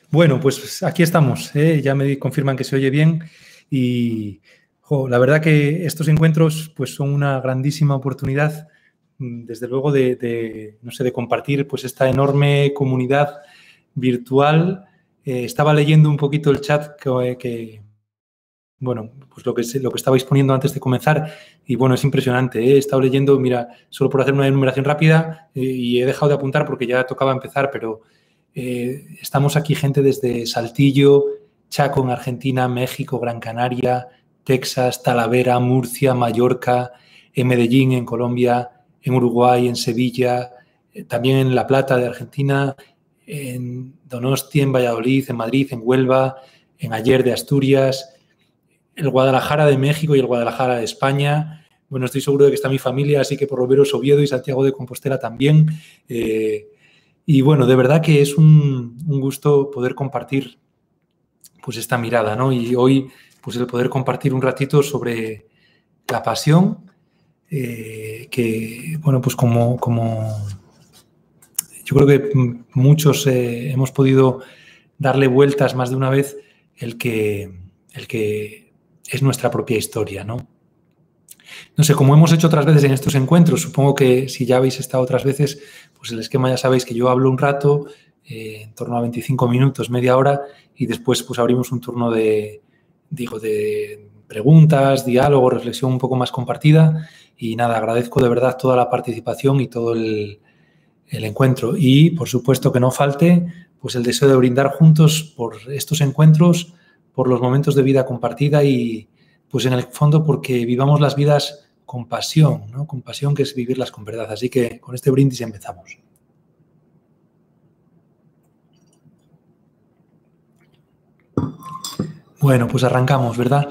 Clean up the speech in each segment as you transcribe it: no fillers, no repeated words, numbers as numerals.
Bueno, pues aquí estamos, ¿eh? Ya me confirman que se oye bien y la verdad que estos encuentros pues, son una grandísima oportunidad, desde luego, no sé, de compartir pues, esta enorme comunidad virtual. Estaba leyendo un poquito el chat bueno, pues lo que estabais poniendo antes de comenzar y bueno, es impresionante, ¿eh? He estado leyendo, mira, solo por hacer una enumeración rápida y he dejado de apuntar porque ya tocaba empezar, pero estamos aquí gente desde Saltillo, Chaco en Argentina, México, Gran Canaria, Texas, Talavera, Murcia, Mallorca, en Medellín, en Colombia, en Uruguay, en Sevilla, también en La Plata de Argentina, en Donostia, en Valladolid, en Madrid, en Huelva, en Aller de Asturias, el Guadalajara de México y el Guadalajara de España. Bueno, estoy seguro de que está mi familia, así que por lo menos Oviedo y Santiago de Compostela también. Y bueno, de verdad que es un gusto poder compartir pues esta mirada, ¿no? Y hoy pues el poder compartir un ratito sobre la pasión, que bueno, pues como yo creo que muchos hemos podido darle vueltas más de una vez el que es nuestra propia historia, ¿no? No sé, como hemos hecho otras veces en estos encuentros, supongo que si ya habéis estado otras veces, pues el esquema ya sabéis que yo hablo un rato, en torno a 25 minutos, media hora, y después pues abrimos un turno de preguntas, diálogo, reflexión un poco más compartida. Y nada, agradezco de verdad toda la participación y todo el encuentro. Y por supuesto que no falte pues el deseo de brindar juntos por estos encuentros, por los momentos de vida compartida y pues en el fondo porque vivamos las vidas con pasión, ¿no? Con pasión, que es vivirlas con verdad. Así que con este brindis empezamos. Bueno, pues arrancamos, ¿verdad?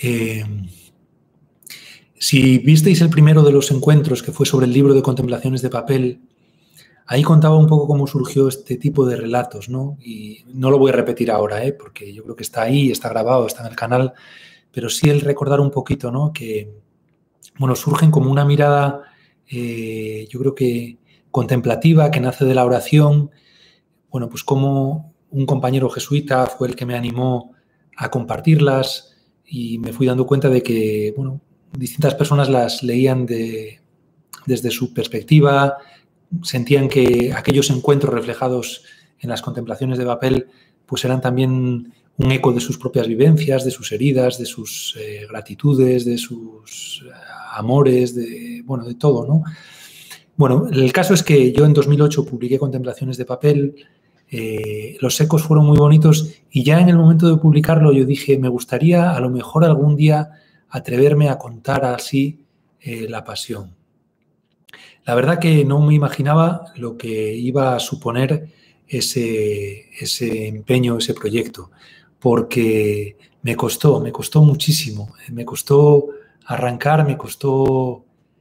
Si visteis el primero de los encuentros, que fue sobre el libro de Contemplaciones de papel, ahí contaba un poco cómo surgió este tipo de relatos, ¿no? Y no lo voy a repetir ahora, porque yo creo que está ahí, está grabado, está en el canal, pero sí el recordar un poquito, ¿no? Que, bueno, surgen como una mirada, yo creo que contemplativa, que nace de la oración. Bueno, pues como un compañero jesuita fue el que me animó a compartirlas y me fui dando cuenta de que, bueno, distintas personas las leían desde su perspectiva, sentían que aquellos encuentros reflejados en las contemplaciones de papel pues eran también un eco de sus propias vivencias, de sus heridas, de sus gratitudes, de sus amores, de todo, ¿no? Bueno, el caso es que yo en 2008 publiqué Contemplaciones de papel, los ecos fueron muy bonitos y ya en el momento de publicarlo yo dije, me gustaría a lo mejor algún día atreverme a contar así la pasión. La verdad que no me imaginaba lo que iba a suponer ese empeño, ese proyecto, porque me costó muchísimo, me costó arrancar, me costó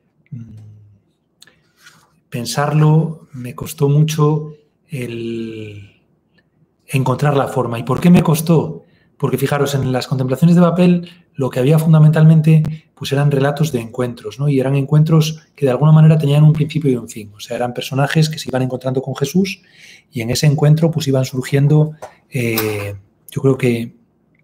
pensarlo, me costó mucho el encontrar la forma. ¿Y por qué me costó? Porque fijaros, en las contemplaciones de papel lo que había fundamentalmente pues eran relatos de encuentros, ¿no? Y eran encuentros que de alguna manera tenían un principio y un fin. O sea, eran personajes que se iban encontrando con Jesús y en ese encuentro pues iban surgiendo, yo creo que,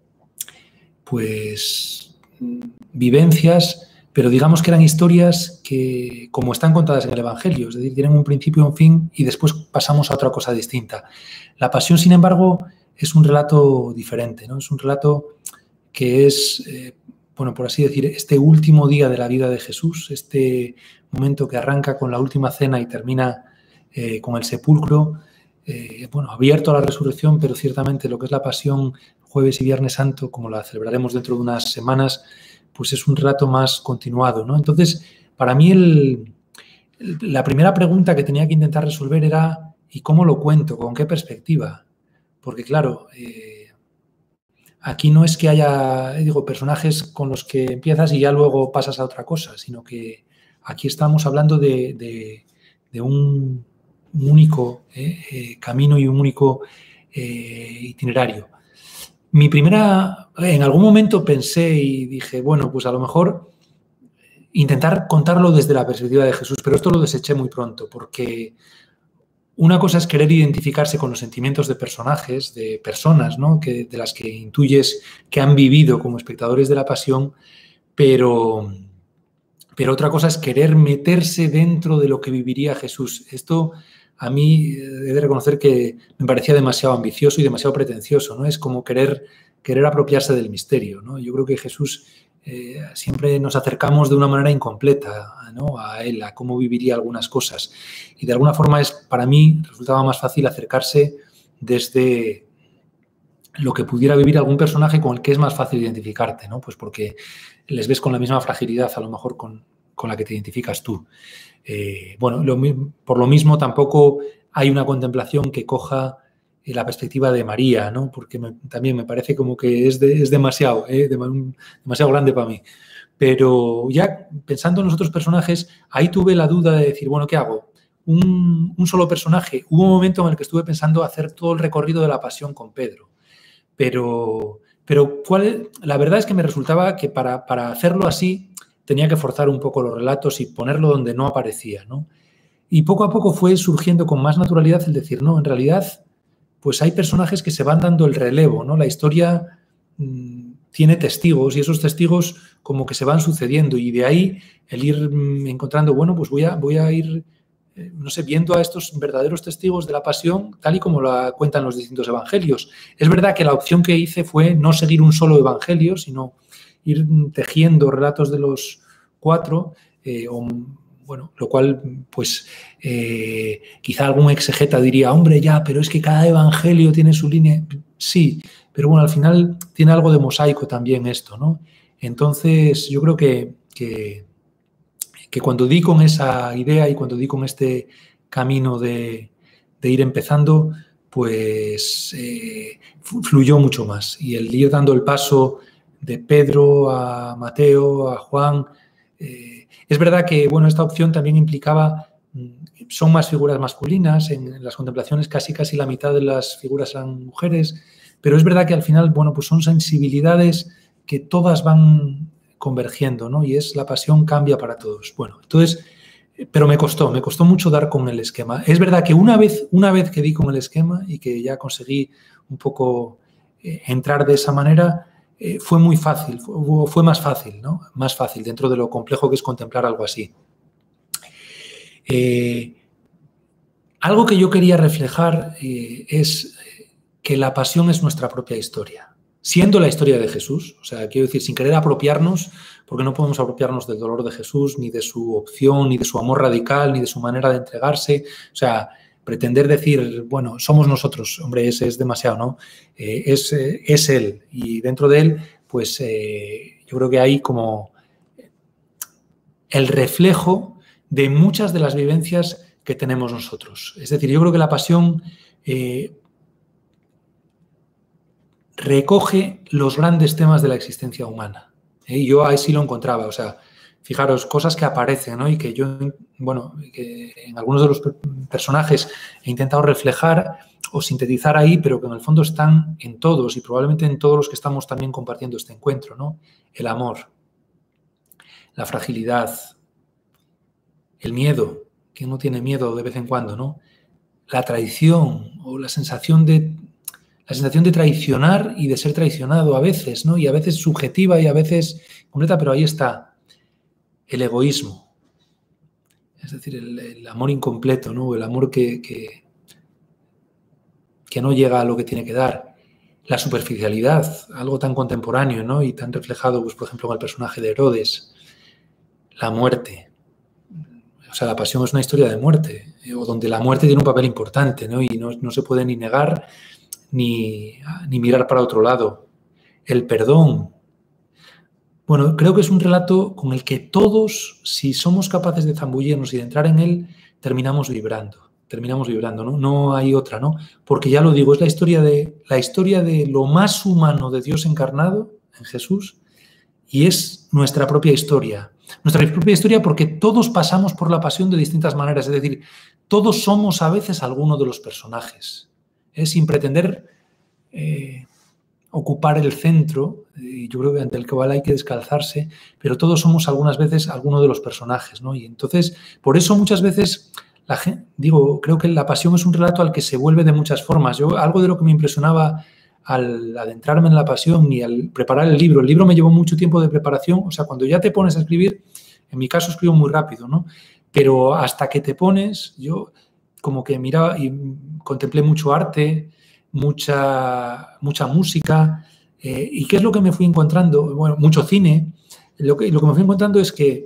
pues, vivencias, pero digamos que eran historias que, como están contadas en el Evangelio, es decir, tienen un principio y un fin y después pasamos a otra cosa distinta. La pasión, sin embargo, es un relato diferente, ¿no? Es un relato que es, bueno, por así decir, este último día de la vida de Jesús, este momento que arranca con la última cena y termina con el sepulcro, bueno, abierto a la resurrección, pero ciertamente lo que es la pasión, jueves y viernes santo, como la celebraremos dentro de unas semanas, pues es un relato más continuado, ¿no? Entonces, para mí la primera pregunta que tenía que intentar resolver era ¿y cómo lo cuento? ¿Con qué perspectiva? Porque, claro, aquí no es que haya, personajes con los que empiezas y ya luego pasas a otra cosa, sino que aquí estamos hablando de un único camino y un único itinerario. En algún momento pensé y dije, bueno, pues a lo mejor intentar contarlo desde la perspectiva de Jesús, pero esto lo deseché muy pronto porque una cosa es querer identificarse con los sentimientos de personajes, de personas, ¿no? De las que intuyes que han vivido como espectadores de la pasión, pero otra cosa es querer meterse dentro de lo que viviría Jesús. Esto a mí he de reconocer que me parecía demasiado ambicioso y demasiado pretencioso, ¿no? Es como querer apropiarse del misterio, ¿no? Yo creo que Jesús siempre nos acercamos de una manera incompleta, ¿no? A él, a cómo viviría algunas cosas. Y de alguna forma para mí resultaba más fácil acercarse desde lo que pudiera vivir algún personaje con el que es más fácil identificarte, ¿no? Pues porque les ves con la misma fragilidad, a lo mejor con la que te identificas tú. Bueno, por lo mismo tampoco hay una contemplación que coja la perspectiva de María, ¿no? Porque también me parece como que es demasiado, demasiado grande para mí. Pero ya pensando en los otros personajes, ahí tuve la duda de decir, bueno, ¿qué hago? Un solo personaje. Hubo un momento en el que estuve pensando hacer todo el recorrido de la pasión con Pedro. Pero la verdad es que me resultaba que para hacerlo así tenía que forzar un poco los relatos y ponerlo donde no aparecía, ¿no? Y poco a poco fue surgiendo con más naturalidad el decir, no, en realidad, pues hay personajes que se van dando el relevo, ¿no? La historia tiene testigos y esos testigos como que se van sucediendo y de ahí el ir encontrando, bueno, pues voy a ir, no sé, viendo a estos verdaderos testigos de la pasión tal y como la cuentan los distintos evangelios. Es verdad que la opción que hice fue no seguir un solo evangelio, sino ir tejiendo relatos de los 4, bueno, lo cual, pues, quizá algún exegeta diría, hombre, ya, pero es que cada evangelio tiene su línea. Sí, pero bueno, al final tiene algo de mosaico también esto, ¿no? Entonces, yo creo que cuando di con esa idea y cuando di con este camino de ir empezando, pues fluyó mucho más. Y el ir dando el paso de Pedro a Mateo, a Juan, es verdad que, bueno, esta opción también implicaba, son más figuras masculinas, en las contemplaciones casi la mitad de las figuras eran mujeres, pero es verdad que al final, bueno, pues son sensibilidades que todas van convergiendo, ¿no? Y es la pasión cambia para todos. Bueno, entonces, pero me costó mucho dar con el esquema. Es verdad que una vez que di con el esquema y que ya conseguí un poco entrar de esa manera, fue muy fácil, fue más fácil, ¿no? Más fácil dentro de lo complejo que es contemplar algo así. Algo que yo quería reflejar es que la pasión es nuestra propia historia. Siendo la historia de Jesús, o sea, quiero decir, sin querer apropiarnos, porque no podemos apropiarnos del dolor de Jesús, ni de su opción, ni de su amor radical, ni de su manera de entregarse. O sea, pretender decir, bueno, somos nosotros, hombre, ese es demasiado, ¿no? Es Él. Y dentro de Él, pues yo creo que hay como el reflejo de muchas de las vivencias que tenemos nosotros. Es decir, yo creo que la pasión recoge los grandes temas de la existencia humana. Y yo ahí sí lo encontraba, o sea, fijaros, cosas que aparecen, ¿no? Y que yo, bueno, que en algunos de los personajes he intentado reflejar o sintetizar ahí, pero que en el fondo están en todos y probablemente en todos los que estamos también compartiendo este encuentro, ¿no? El amor, la fragilidad, el miedo, ¿quién no tiene miedo de vez en cuando, no? La traición o la sensación de traicionar y de ser traicionado a veces, ¿no? Y a veces subjetiva y a veces completa, pero ahí está el egoísmo. Es decir, el amor incompleto, ¿no? El amor que no llega a lo que tiene que dar. La superficialidad, algo tan contemporáneo, ¿no? Y tan reflejado, pues, por ejemplo, en el personaje de Herodes. La muerte. O sea, la pasión es una historia de muerte, o donde la muerte tiene un papel importante, ¿no? Y no se puede ni negar ni mirar para otro lado. El perdón. Bueno, creo que es un relato con el que todos, si somos capaces de zambullirnos y de entrar en él, terminamos vibrando, ¿no? No hay otra, ¿no? Porque ya lo digo, es la historia de lo más humano de Dios encarnado en Jesús y es nuestra propia historia. Nuestra propia historia porque todos pasamos por la pasión de distintas maneras, es decir, todos somos a veces alguno de los personajes. Sin pretender ocupar el centro, yo creo que ante el cabal hay que descalzarse, pero todos somos algunas veces alguno de los personajes, ¿no? Y entonces, por eso muchas veces creo que La Pasión es un relato al que se vuelve de muchas formas. Algo de lo que me impresionaba al adentrarme en La Pasión y al preparar el libro me llevó mucho tiempo de preparación. O sea, cuando ya te pones a escribir, en mi caso escribo muy rápido, ¿no? Pero hasta que te pones, yo como que miraba y contemplé mucho arte, mucha música. ¿Y qué es lo que me fui encontrando? Bueno, mucho cine. Lo que me fui encontrando es que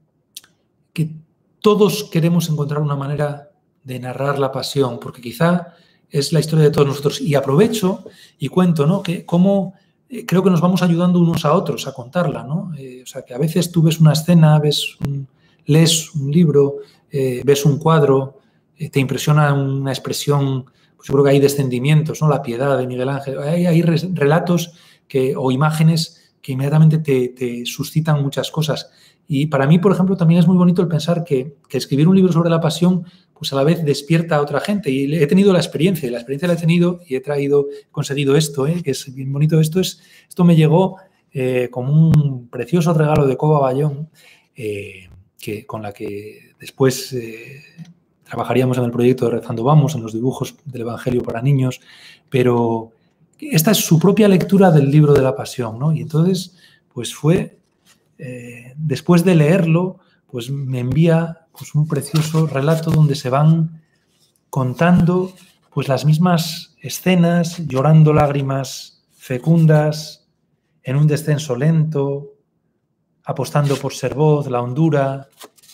todos queremos encontrar una manera de narrar la pasión, porque quizá es la historia de todos nosotros. Y aprovecho y cuento, ¿no?, que cómo creo que nos vamos ayudando unos a otros a contarla, ¿no? O sea, que a veces tú ves una escena, lees un libro, ves un cuadro, te impresiona una expresión, pues yo creo que hay descendimientos, ¿no? La piedad de Miguel Ángel. Hay relatos o imágenes que inmediatamente te suscitan muchas cosas. Y para mí, por ejemplo, también es muy bonito el pensar que escribir un libro sobre la pasión, pues a la vez despierta a otra gente. Y he tenido la experiencia la he tenido y he conseguido esto, que es bien bonito. Esto me llegó como un precioso regalo de Coba Bayón, con la que después trabajaríamos en el proyecto de Rezando Vamos, en los dibujos del Evangelio para niños, pero esta es su propia lectura del libro de la pasión, ¿no? Y entonces, pues después de leerlo, pues me envía pues un precioso relato donde se van contando pues las mismas escenas, llorando lágrimas fecundas, en un descenso lento, apostando por ser voz, la hondura,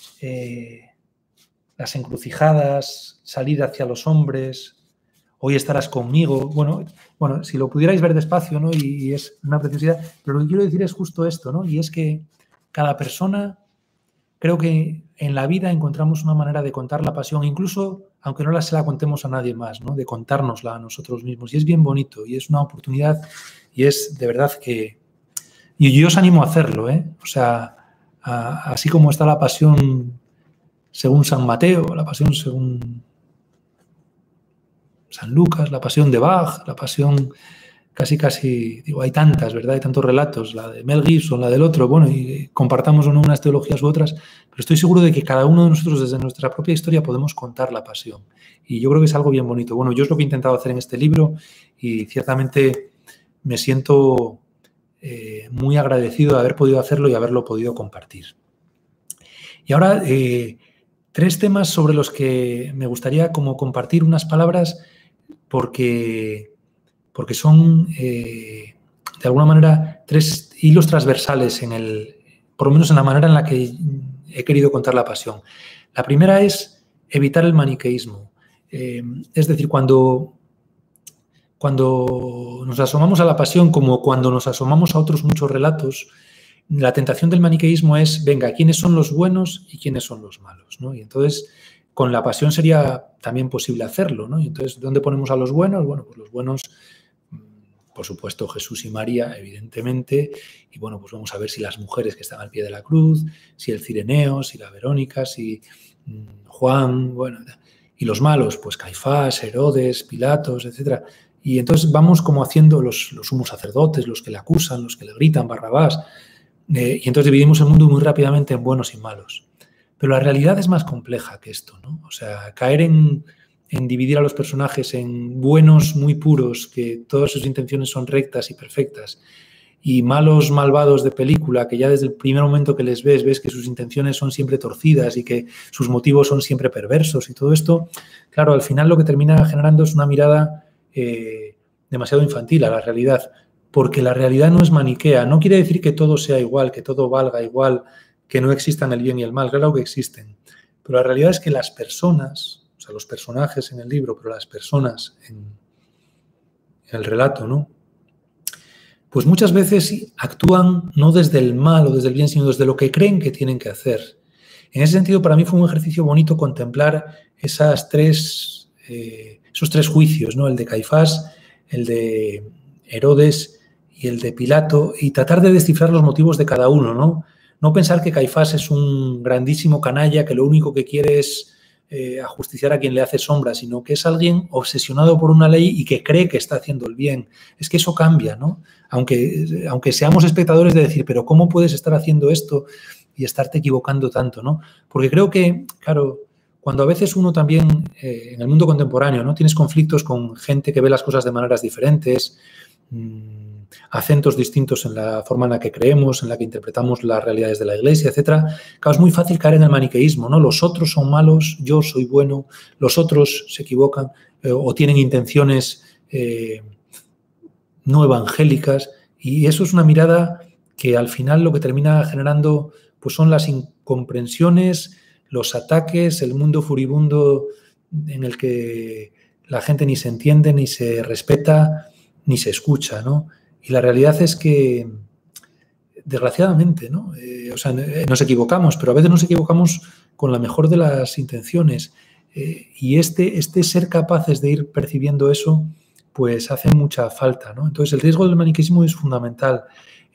las encrucijadas, salir hacia los hombres, hoy estarás conmigo. Bueno, si lo pudierais ver despacio, ¿no? Y es una preciosidad, pero lo que quiero decir es justo esto, ¿no? Y es que cada persona, creo que en la vida encontramos una manera de contar la pasión, incluso aunque no se la contemos a nadie más, ¿no? De contárnosla a nosotros mismos. Y es bien bonito, y es una oportunidad, y es de verdad que... Y yo os animo a hacerlo, ¿eh? O sea, así como está la pasión según San Mateo, la pasión según San Lucas, la pasión de Bach, la pasión casi, digo, hay tantas, ¿verdad? Hay tantos relatos, la de Mel Gibson, la del otro, bueno, y compartamos o no unas teologías u otras, pero estoy seguro de que cada uno de nosotros desde nuestra propia historia podemos contar la pasión. Y yo creo que es algo bien bonito. Bueno, yo es lo que he intentado hacer en este libro y ciertamente me siento muy agradecido de haber podido hacerlo y haberlo podido compartir. Y ahora, 3 temas sobre los que me gustaría como compartir unas palabras porque son, de alguna manera, 3 hilos transversales por lo menos en la manera en la que he querido contar la pasión. La primera es evitar el maniqueísmo. Es decir, cuando nos asomamos a la pasión, como cuando nos asomamos a otros muchos relatos, la tentación del maniqueísmo es, venga, ¿quiénes son los buenos y quiénes son los malos?, ¿no? Y entonces, con la pasión sería también posible hacerlo, ¿no? Y entonces, ¿dónde ponemos a los buenos? Bueno, pues los buenos, por supuesto, Jesús y María, evidentemente, y bueno, pues vamos a ver si las mujeres que están al pie de la cruz, si el Cireneo, si la Verónica, si Juan, bueno, y los malos, pues Caifás, Herodes, Pilatos, etcétera. Y entonces vamos como haciendo los sumos sacerdotes, los que le acusan, los que le gritan, Barrabás, y entonces dividimos el mundo muy rápidamente en buenos y malos. Pero la realidad es más compleja que esto, ¿no? O sea, caer en dividir a los personajes en buenos muy puros, que todas sus intenciones son rectas y perfectas, y malos malvados de película, que ya desde el primer momento que les ves que sus intenciones son siempre torcidas y que sus motivos son siempre perversos y todo esto, claro, al final lo que termina generando es una mirada demasiado infantil a la realidad, porque la realidad no es maniquea. No quiere decir que todo sea igual, que todo valga igual, que no existan el bien y el mal. Claro que existen. Pero la realidad es que las personas, o sea, los personajes en el libro, pero las personas en el relato, ¿no? Pues muchas veces actúan no desde el mal o desde el bien, sino desde lo que creen que tienen que hacer. En ese sentido, para mí fue un ejercicio bonito contemplar esos 3 juicios, ¿no? El de Caifás, el de Herodes y el de Pilato, y tratar de descifrar los motivos de cada uno, ¿no? No pensar que Caifás es un grandísimo canalla que lo único que quiere es ajusticiar a quien le hace sombra, sino que es alguien obsesionado por una ley y que cree que está haciendo el bien. Es que eso cambia, ¿no? Aunque seamos espectadores de decir, pero ¿cómo puedes estar haciendo esto y estarte equivocando tanto, ¿no? Porque creo que, claro, cuando a veces uno también, en el mundo contemporáneo, ¿no? Tienes conflictos con gente que ve las cosas de maneras diferentes, acentos distintos en la forma en la que creemos, en la que interpretamos las realidades de la Iglesia, etcétera. Claro, es muy fácil caer en el maniqueísmo, ¿no? Los otros son malos, yo soy bueno, los otros se equivocan o tienen intenciones no evangélicas, y eso es una mirada que al final lo que termina generando pues son las incomprensiones, los ataques, el mundo furibundo en el que la gente ni se entiende, ni se respeta, ni se escucha, ¿no? Y la realidad es que, desgraciadamente, ¿no? Nos equivocamos, pero a veces nos equivocamos con la mejor de las intenciones. Y este ser capaces de ir percibiendo eso, pues hace mucha falta, ¿no? Entonces, el riesgo del maniqueísmo es fundamental.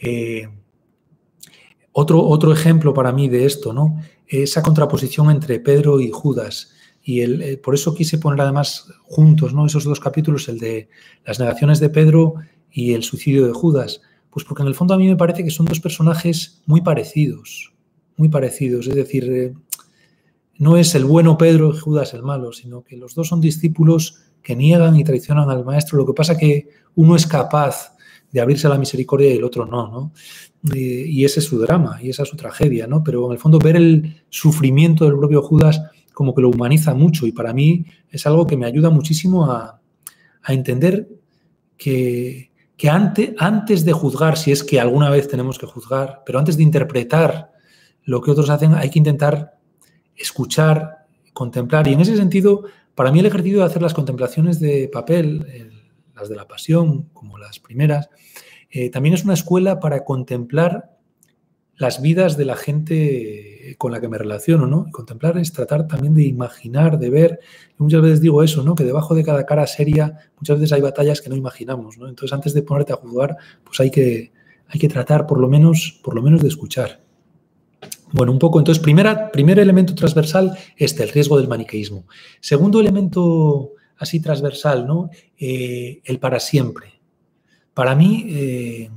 Otro ejemplo para mí de esto, ¿no? Esa contraposición entre Pedro y Judas. Y por eso quise poner además juntos, ¿no? Esos dos capítulos, el de las negaciones de Pedro y el suicidio de Judas. Pues porque en el fondo a mí me parece que son dos personajes muy parecidos. Es decir, no es el bueno Pedro y Judas el malo, sino que los dos son discípulos que niegan y traicionan al maestro. Lo que pasa es que uno es capaz de abrirse a la misericordia y el otro no, ¿no? Y ese es su drama y esa es su tragedia, ¿no? Pero en el fondo ver el sufrimiento del propio Judas como que lo humaniza mucho, y para mí es algo que me ayuda muchísimo a entender que antes de juzgar, si es que alguna vez tenemos que juzgar, pero antes de interpretar lo que otros hacen, hay que intentar escuchar, contemplar. Y en ese sentido, para mí el ejercicio de hacer las contemplaciones de papel, las de la Pasión, como las primeras, también es una escuela para contemplar las vidas de la gente con la que me relaciono, ¿no? Y contemplar es tratar también de imaginar, de ver. Yo muchas veces digo eso, ¿no? Que debajo de cada cara seria muchas veces hay batallas que no imaginamos, ¿no? Entonces, antes de ponerte a juzgar, pues hay que tratar por lo menos de escuchar. Bueno, un poco. Entonces, primer elemento transversal, el riesgo del maniqueísmo. Segundo elemento así transversal, ¿no? El para siempre. Para mí,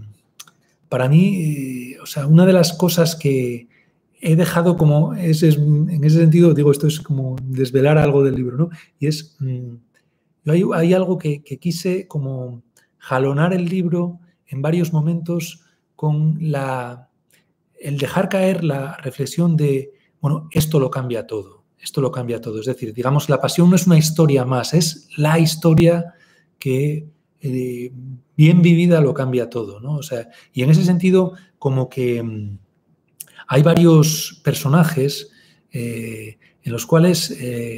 o sea, una de las cosas que he dejado como, en ese sentido, digo, esto es como desvelar algo del libro, ¿no? Y es, hay algo que quise como jalonar el libro en varios momentos con el dejar caer la reflexión de, bueno, esto lo cambia todo. Es decir, digamos, la Pasión no es una historia más, es la historia que bien vivida lo cambia todo, ¿no? O sea, y en ese sentido, como que hay varios personajes en los cuales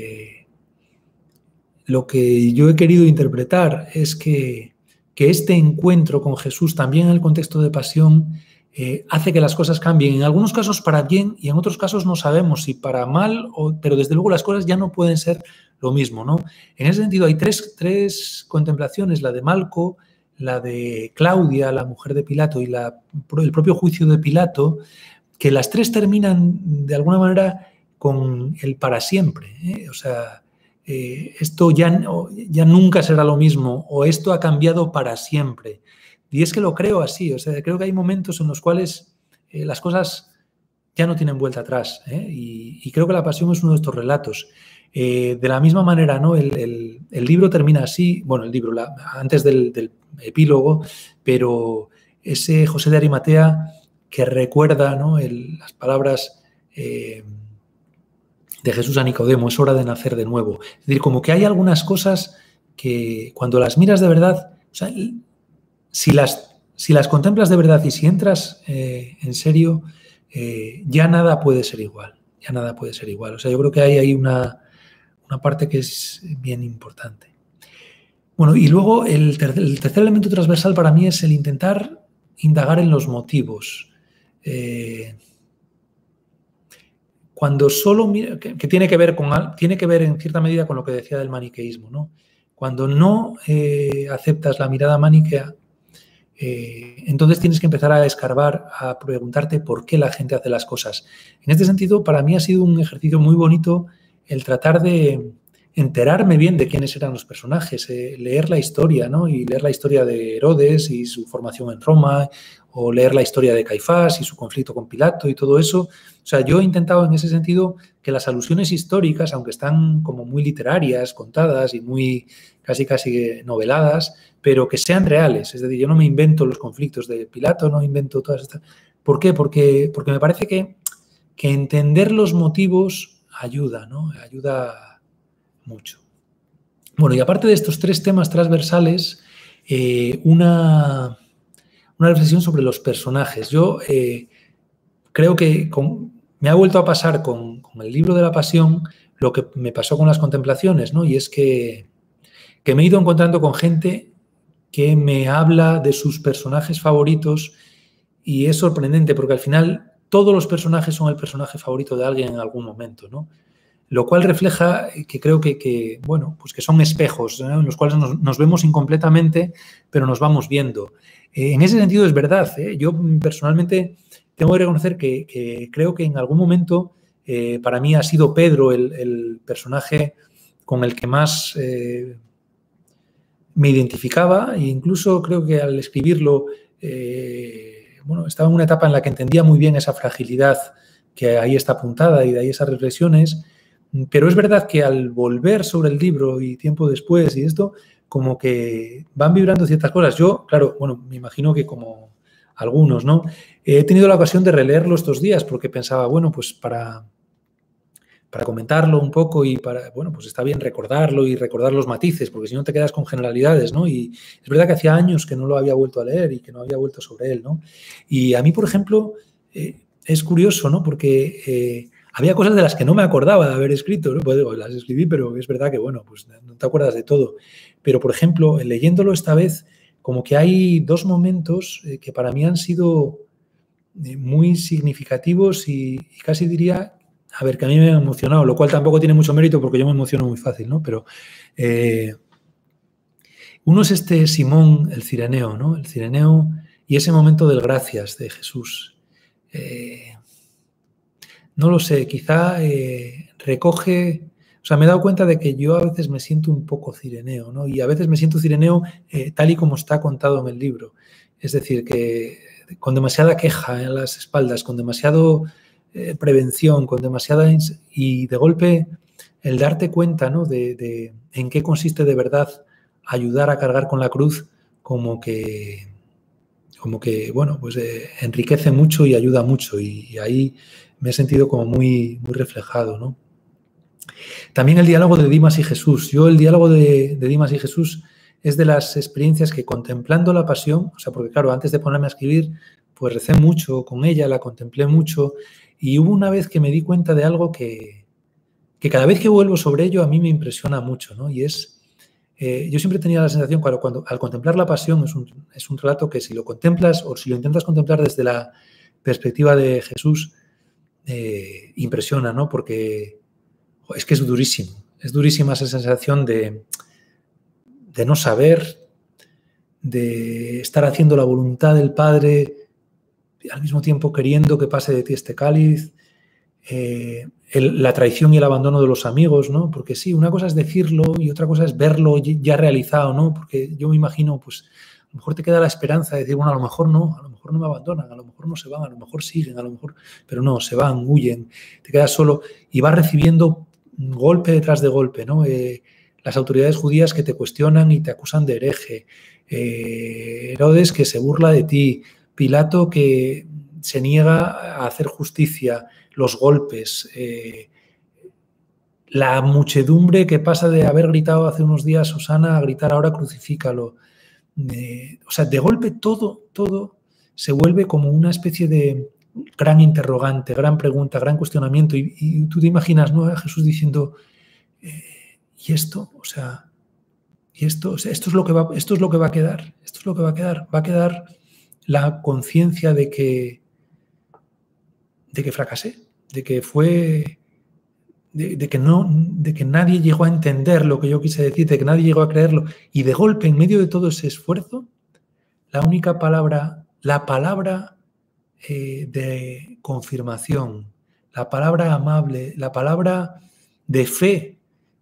lo que yo he querido interpretar es que este encuentro con Jesús, también en el contexto de Pasión, hace que las cosas cambien. En algunos casos para bien y en otros casos no sabemos si para mal, pero desde luego las cosas ya no pueden ser lo mismo, ¿no? En ese sentido hay tres contemplaciones, la de Malco, la de Claudia, la mujer de Pilato, y el propio juicio de Pilato, que las tres terminan de alguna manera con el para siempre, ¿eh? O sea, esto ya nunca será lo mismo, o esto ha cambiado para siempre. Y es que lo creo así, o sea, creo que hay momentos en los cuales las cosas ya no tienen vuelta atrás, ¿eh? Y creo que la Pasión es uno de estos relatos. De la misma manera, ¿no? El libro termina así, bueno, el libro, antes del epílogo, pero ese José de Arimatea que recuerda, ¿no? Las palabras de Jesús a Nicodemo, es hora de nacer de nuevo. Es decir, como que hay algunas cosas que cuando las miras de verdad, o sea, si las contemplas de verdad y si entras en serio, ya nada puede ser igual. O sea, yo creo que hay ahí una parte que es bien importante. Bueno, y luego el tercer elemento transversal para mí es el intentar indagar en los motivos. Cuando solo mira, que tiene que ver en cierta medida con lo que decía del maniqueísmo, ¿no? Cuando no aceptas la mirada maniquea, entonces tienes que empezar a escarbar, a preguntarte por qué la gente hace las cosas. En este sentido, para mí ha sido un ejercicio muy bonito el tratar de enterarme bien de quiénes eran los personajes, leer la historia, ¿no? Y leer la historia de Herodes y su formación en Roma, o leer la historia de Caifás y su conflicto con Pilato y todo eso. O sea, yo he intentado en ese sentido que las alusiones históricas, aunque están como muy literarias, contadas y muy casi noveladas, pero que sean reales. Es decir, yo no me invento los conflictos de Pilato, no invento todas estas. ¿Por qué? Porque me parece que entender los motivos ayuda, ¿no? Ayuda mucho. Bueno, y aparte de estos 3 temas transversales, una reflexión sobre los personajes. Yo creo que me ha vuelto a pasar con el libro de la Pasión lo que me pasó con las contemplaciones, ¿no? Y es que me he ido encontrando con gente que me habla de sus personajes favoritos, y es sorprendente porque al final todos los personajes son el personaje favorito de alguien en algún momento, ¿no? Lo cual refleja que creo que bueno, pues que son espejos, ¿no? En los cuales nos vemos incompletamente, pero nos vamos viendo. En ese sentido es verdad, ¿eh? Yo personalmente tengo que reconocer que creo que en algún momento para mí ha sido Pedro el personaje con el que más me identificaba, e incluso creo que al escribirlo bueno, estaba en una etapa en la que entendía muy bien esa fragilidad que ahí está apuntada y de ahí esas reflexiones. Pero es verdad que al volver sobre el libro y tiempo después y esto, como que van vibrando ciertas cosas. Yo, claro, bueno, me imagino que como algunos, ¿no? He tenido la ocasión de releerlo estos días porque pensaba, bueno, pues para comentarlo un poco y bueno, pues está bien recordarlo y recordar los matices, porque si no te quedas con generalidades, ¿no? Y es verdad que hacía años que no lo había vuelto a leer y que no había vuelto sobre él, ¿no? Y a mí, por ejemplo, es curioso, ¿no? Porque había cosas de las que no me acordaba de haber escrito, ¿no? Pues digo, las escribí, pero es verdad que, bueno, pues no te acuerdas de todo. Pero, por ejemplo, leyéndolo esta vez, como que hay 2 momentos que para mí han sido muy significativos y casi diría, a ver, que a mí me han emocionado, lo cual tampoco tiene mucho mérito porque yo me emociono muy fácil, ¿no? Pero uno es este Simón, el cireneo, ¿no? El cireneo y ese momento del gracias de Jesús. No lo sé, quizá recoge... O sea, me he dado cuenta de que yo a veces me siento un poco cireneo, ¿no? Y a veces me siento cireneo tal y como está contado en el libro. Es decir, que con demasiada queja en las espaldas, con demasiado prevención, con demasiada... Y de golpe el darte cuenta, ¿no? de en qué consiste de verdad ayudar a cargar con la cruz, como que bueno, pues enriquece mucho y ayuda mucho. Y ahí me he sentido como muy, muy reflejado, ¿no? También el diálogo de Dimas y Jesús. Yo el diálogo de Dimas y Jesús es de las experiencias que contemplando la pasión, o sea, porque claro, antes de ponerme a escribir, pues recé mucho con ella, la contemplé mucho, y hubo una vez que me di cuenta de algo que cada vez que vuelvo sobre ello a mí me impresiona mucho, ¿no? Y es, yo siempre tenía la sensación, cuando al contemplar la pasión es un relato que si lo contemplas o si lo intentas contemplar desde la perspectiva de Jesús, impresiona, ¿no? Porque es que es durísimo. Es durísima esa sensación de no saber, de estar haciendo la voluntad del Padre y al mismo tiempo queriendo que pase de ti este cáliz, la traición y el abandono de los amigos, ¿no? Porque sí, una cosa es decirlo y otra cosa es verlo ya realizado, ¿no? Porque yo me imagino, pues, a lo mejor te queda la esperanza de decir, bueno, a lo mejor no me abandonan, a lo mejor no se van, a lo mejor siguen, a lo mejor, pero no, se van, huyen, te quedas solo y vas recibiendo golpe detrás de golpe, ¿no? Las autoridades judías que te cuestionan y te acusan de hereje, Herodes que se burla de ti, Pilato que se niega a hacer justicia, los golpes, la muchedumbre que pasa de haber gritado hace unos días Hosana a gritar ahora crucifícalo. O sea, de golpe todo se vuelve como una especie de gran interrogante, gran pregunta, gran cuestionamiento. Y tú te imaginas, ¿no? A Jesús diciendo, ¿y esto? O sea, ¿y esto? O sea, esto es lo que va a quedar. Esto es lo que va a quedar. Va a quedar la conciencia de que fracasé, de que fue... De que nadie llegó a entender lo que yo quise decir, de que nadie llegó a creerlo. Y de golpe, en medio de todo ese esfuerzo, la única palabra, la palabra de confirmación, la palabra amable, la palabra de fe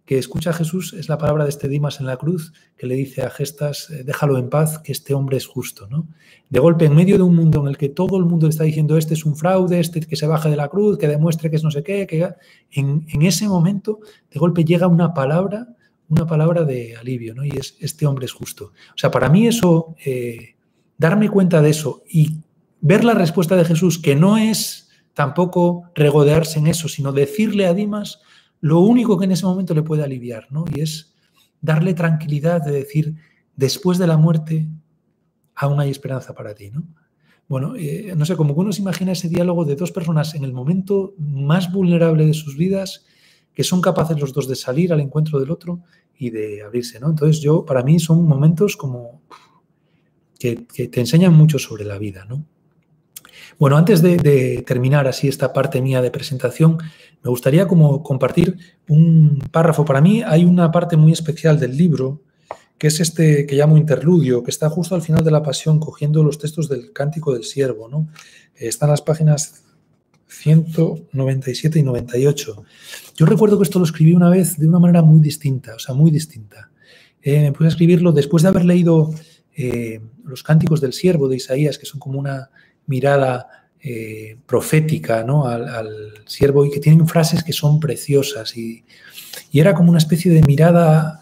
que escucha a Jesús es la palabra de este Dimas en la cruz, que le dice a Gestas, déjalo en paz, que este hombre es justo, ¿no? De golpe, en medio de un mundo en el que todo el mundo le está diciendo, este es un fraude, este que se baje de la cruz, que demuestre que es no sé qué, en ese momento, de golpe llega una palabra de alivio, ¿no? Y es, este hombre es justo. O sea, para mí eso, darme cuenta de eso y ver la respuesta de Jesús, que no es tampoco regodearse en eso, sino decirle a Dimas lo único que en ese momento le puede aliviar, ¿no? Y es darle tranquilidad de decir, después de la muerte aún hay esperanza para ti, ¿no? Bueno, no sé, como que uno se imagina ese diálogo de dos personas en el momento más vulnerable de sus vidas, que son capaces los dos de salir al encuentro del otro y de abrirse, ¿no? Entonces para mí son momentos como que te enseñan mucho sobre la vida, ¿no? Bueno, antes de terminar así esta parte mía de presentación, me gustaría como compartir un párrafo. Para mí hay una parte muy especial del libro, que es este que llamo interludio, que está justo al final de la Pasión, cogiendo los textos del Cántico del Siervo, ¿no? Están las páginas 197 y 98. Yo recuerdo que esto lo escribí una vez de una manera muy distinta, o sea, muy distinta. Me puse a escribirlo después de haber leído los Cánticos del Siervo de Isaías, que son como una mirada profética, ¿no? al siervo, y que tienen frases que son preciosas, y era como una especie de mirada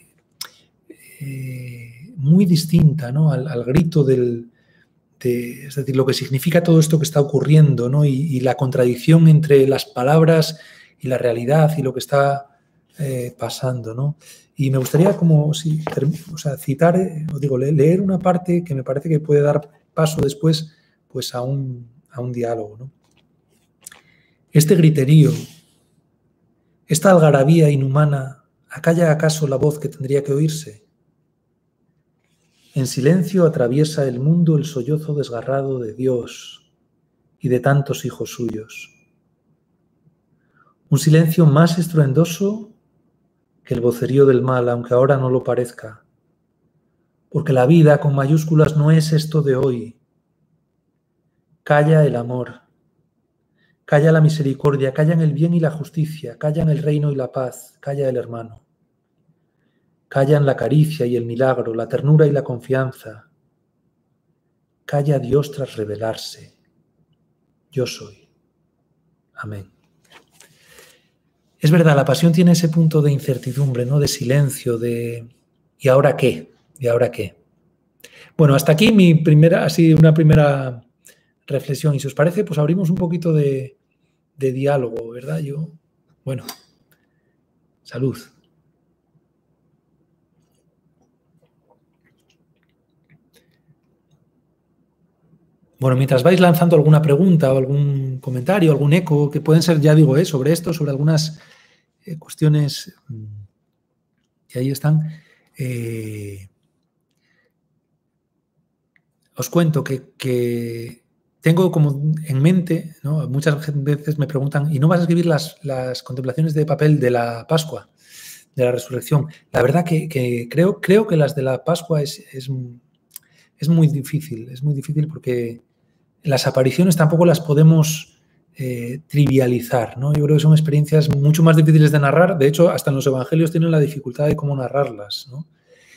muy distinta, ¿no? al grito es decir, lo que significa todo esto que está ocurriendo, ¿no? y la contradicción entre las palabras y la realidad y lo que está pasando, ¿no? Y me gustaría como citar, leer una parte que me parece que puede dar paso después pues a un diálogo, ¿no? Este griterío, esta algarabía inhumana, ¿acalla acaso la voz que tendría que oírse? En silencio atraviesa el mundo el sollozo desgarrado de Dios y de tantos hijos suyos. Un silencio más estruendoso que el vocerío del mal, aunque ahora no lo parezca. Porque la vida con mayúsculas no es esto de hoy. Calla el amor. Calla la misericordia, callan el bien y la justicia, callan el reino y la paz, calla el hermano. Callan la caricia y el milagro, la ternura y la confianza. Calla Dios tras revelarse. Yo soy. Amén. Es verdad, la pasión tiene ese punto de incertidumbre, ¿no? De silencio, de ¿y ahora qué? ¿Y ahora qué? Bueno, hasta aquí una primera reflexión. Y si os parece, pues abrimos un poquito de diálogo, ¿verdad? Bueno, salud. Bueno, mientras vais lanzando alguna pregunta o algún comentario, algún eco, que pueden ser, ya digo, sobre esto, sobre algunas cuestiones que ahí están, os cuento que tengo como en mente, ¿no? Muchas veces me preguntan, ¿y no vas a escribir las contemplaciones de papel de la Pascua, de la resurrección? La verdad que creo que las de la Pascua es muy difícil porque las apariciones tampoco las podemos trivializar, ¿no? Yo creo que son experiencias mucho más difíciles de narrar. De hecho, hasta en los evangelios tienen la dificultad de cómo narrarlas, ¿no?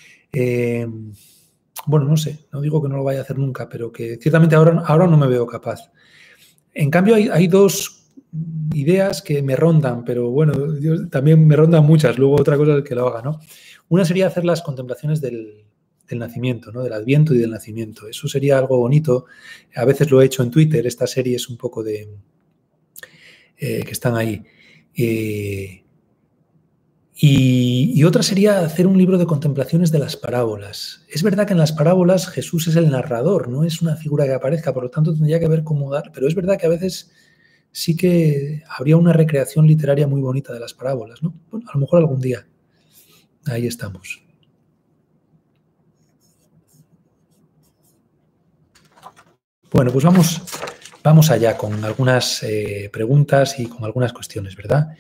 Bueno, no sé, no digo que no lo vaya a hacer nunca, pero que ciertamente ahora no me veo capaz. En cambio, hay dos ideas que me rondan, pero bueno, también me rondan muchas. Luego otra cosa es que lo haga, ¿no? Una sería hacer las contemplaciones del nacimiento, ¿no? Del Adviento y del nacimiento. Eso sería algo bonito. A veces lo he hecho en Twitter, esta serie es un poco de que están ahí. Y otra sería hacer un libro de contemplaciones de las parábolas. Es verdad que en las parábolas Jesús es el narrador, no es una figura que aparezca, por lo tanto tendría que ver cómo dar, pero es verdad que a veces sí que habría una recreación literaria muy bonita de las parábolas, ¿no? Bueno, a lo mejor algún día. Ahí estamos. Bueno, pues vamos allá con algunas preguntas y con algunas cuestiones, ¿verdad?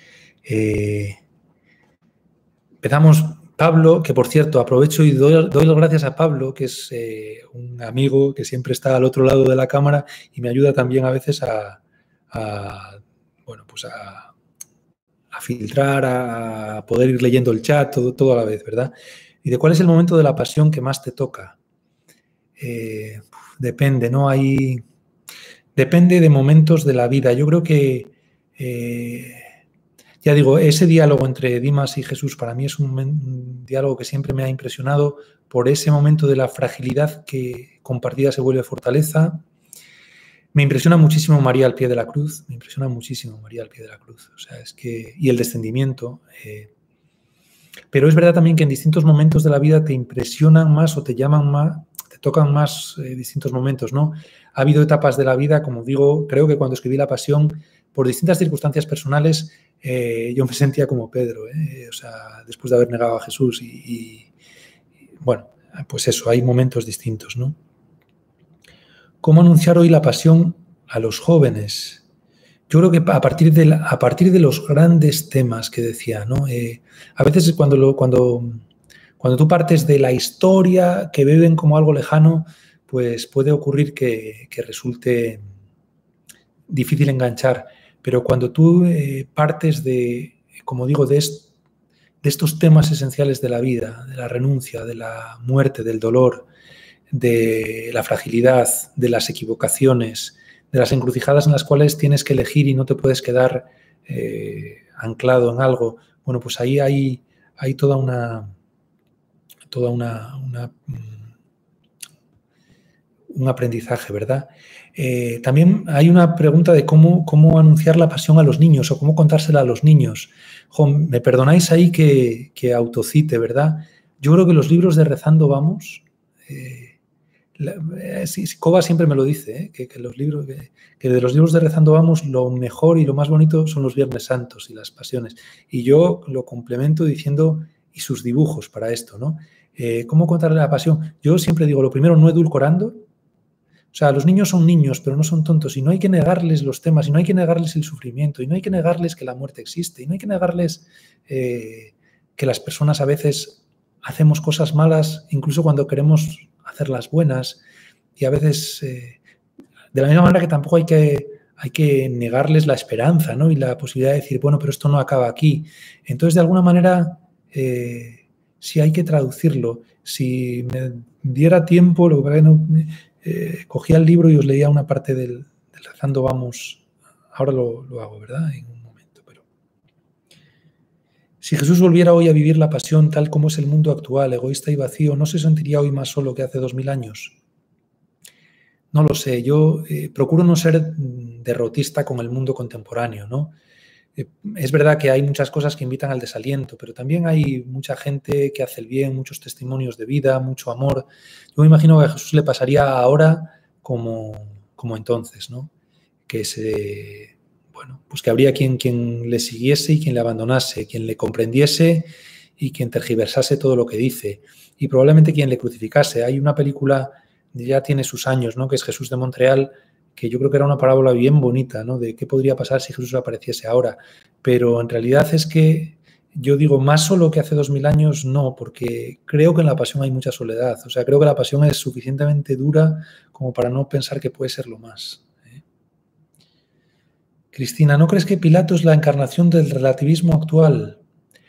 Empezamos, Pablo, que por cierto aprovecho y doy las gracias a Pablo, que es un amigo que siempre está al otro lado de la cámara y me ayuda también a veces a filtrar, a poder ir leyendo el chat, todo a la vez, ¿verdad? ¿Y de cuál es el momento de la pasión que más te toca? Depende, ¿no? Depende de momentos de la vida. Yo creo que, ya digo, ese diálogo entre Dimas y Jesús para mí es un diálogo que siempre me ha impresionado por ese momento de la fragilidad que compartida se vuelve fortaleza. Me impresiona muchísimo María al pie de la cruz, me impresiona muchísimo María al pie de la cruz. O sea, es que, y el descendimiento. Pero es verdad también que en distintos momentos de la vida te impresionan más o te llaman más, te tocan más distintos momentos, ¿no? Ha habido etapas de la vida, como digo, creo que cuando escribí La Pasión, por distintas circunstancias personales, yo me sentía como Pedro, o sea, después de haber negado a Jesús bueno, pues eso, hay momentos distintos, ¿no? ¿Cómo anunciar hoy la pasión a los jóvenes? Yo creo que a partir de los grandes temas que decía, ¿no? A veces cuando tú partes de la historia que viven como algo lejano, pues puede ocurrir que resulte difícil enganchar. Pero cuando tú partes como digo, de estos temas esenciales de la vida, de la renuncia, de la muerte, del dolor, de la fragilidad, de las equivocaciones, de las encrucijadas en las cuales tienes que elegir y no te puedes quedar anclado en algo, bueno, pues ahí hay toda un aprendizaje, ¿verdad? También hay una pregunta de cómo anunciar la pasión a los niños o cómo contársela a los niños. Me perdonáis ahí que autocite, ¿verdad? Yo creo que los libros de Rezando Vamos, Coba siempre me lo dice, que de los libros de Rezando Vamos lo mejor y lo más bonito son los Viernes Santos y las pasiones. Y yo lo complemento diciendo, y sus dibujos para esto, ¿no? ¿Cómo contarle la pasión? Yo siempre digo, lo primero, no edulcorando. O sea, los niños son niños, pero no son tontos, y no hay que negarles los temas, y no hay que negarles el sufrimiento, y no hay que negarles que la muerte existe, y no hay que negarles que las personas a veces hacemos cosas malas, incluso cuando queremos hacerlas buenas, y a veces, de la misma manera que tampoco hay que negarles la esperanza, ¿no? Y la posibilidad de decir, bueno, pero esto no acaba aquí. Entonces, de alguna manera, sí hay que traducirlo. Si me diera tiempo, lo que no, cogía el libro y os leía una parte del Rezando Vamos. Ahora lo hago, ¿verdad? En un momento, pero... Si Jesús volviera hoy a vivir la pasión tal como es el mundo actual, egoísta y vacío, ¿no se sentiría hoy más solo que hace 2000 años? No lo sé. Yo procuro no ser derrotista con el mundo contemporáneo, ¿no? Es verdad que hay muchas cosas que invitan al desaliento, pero también hay mucha gente que hace el bien, muchos testimonios de vida, mucho amor. Yo me imagino que a Jesús le pasaría ahora como entonces, ¿no? Bueno, pues que habría quien le siguiese y quien le abandonase, quien le comprendiese y quien tergiversase todo lo que dice, y probablemente quien le crucificase. Hay una película, ya tiene sus años, ¿no? Que es Jesús de Montreal, que yo creo que era una parábola bien bonita, ¿no? De qué podría pasar si Jesús apareciese ahora. Pero en realidad es que yo digo, más solo que hace 2000 años, no, porque creo que en la pasión hay mucha soledad. O sea, creo que la pasión es suficientemente dura como para no pensar que puede serlo más. Cristina, ¿no crees que Pilato es la encarnación del relativismo actual?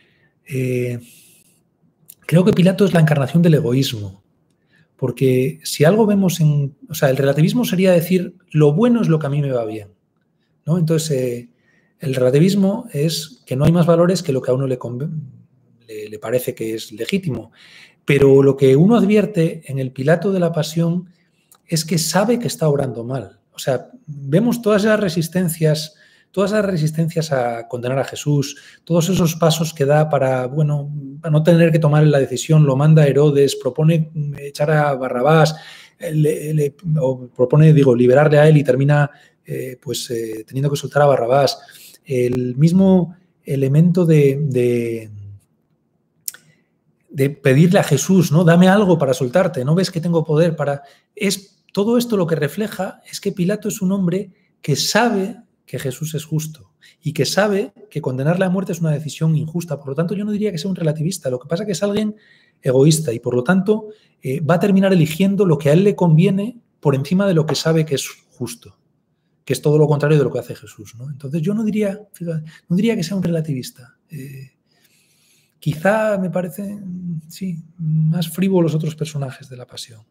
Creo que Pilato es la encarnación del egoísmo. Porque si algo vemos o sea, el relativismo sería decir, lo bueno es lo que a mí me va bien, ¿no? Entonces, el relativismo es que no hay más valores que lo que a uno le parece que es legítimo. Pero lo que uno advierte en el Pilato de la Pasión es que sabe que está obrando mal. O sea, vemos todas esas resistencias a condenar a Jesús, todos esos pasos que da para no tener que tomar la decisión, lo manda Herodes, propone echar a Barrabás, propone, liberarle a él y termina teniendo que soltar a Barrabás. El mismo elemento de pedirle a Jesús, ¿no? Dame algo para soltarte, ¿no ves que tengo poder para...? Todo esto lo que refleja es que Pilato es un hombre que sabe que Jesús es justo y que sabe que condenarle a muerte es una decisión injusta. Por lo tanto, yo no diría que sea un relativista. Lo que pasa es que es alguien egoísta y, por lo tanto, va a terminar eligiendo lo que a él le conviene por encima de lo que sabe que es justo. que es todo lo contrario de lo que hace Jesús, ¿no? Entonces yo no diría, fíjate, no diría que sea un relativista. Quizá me parecen, sí, más frívolos otros personajes de la Pasión.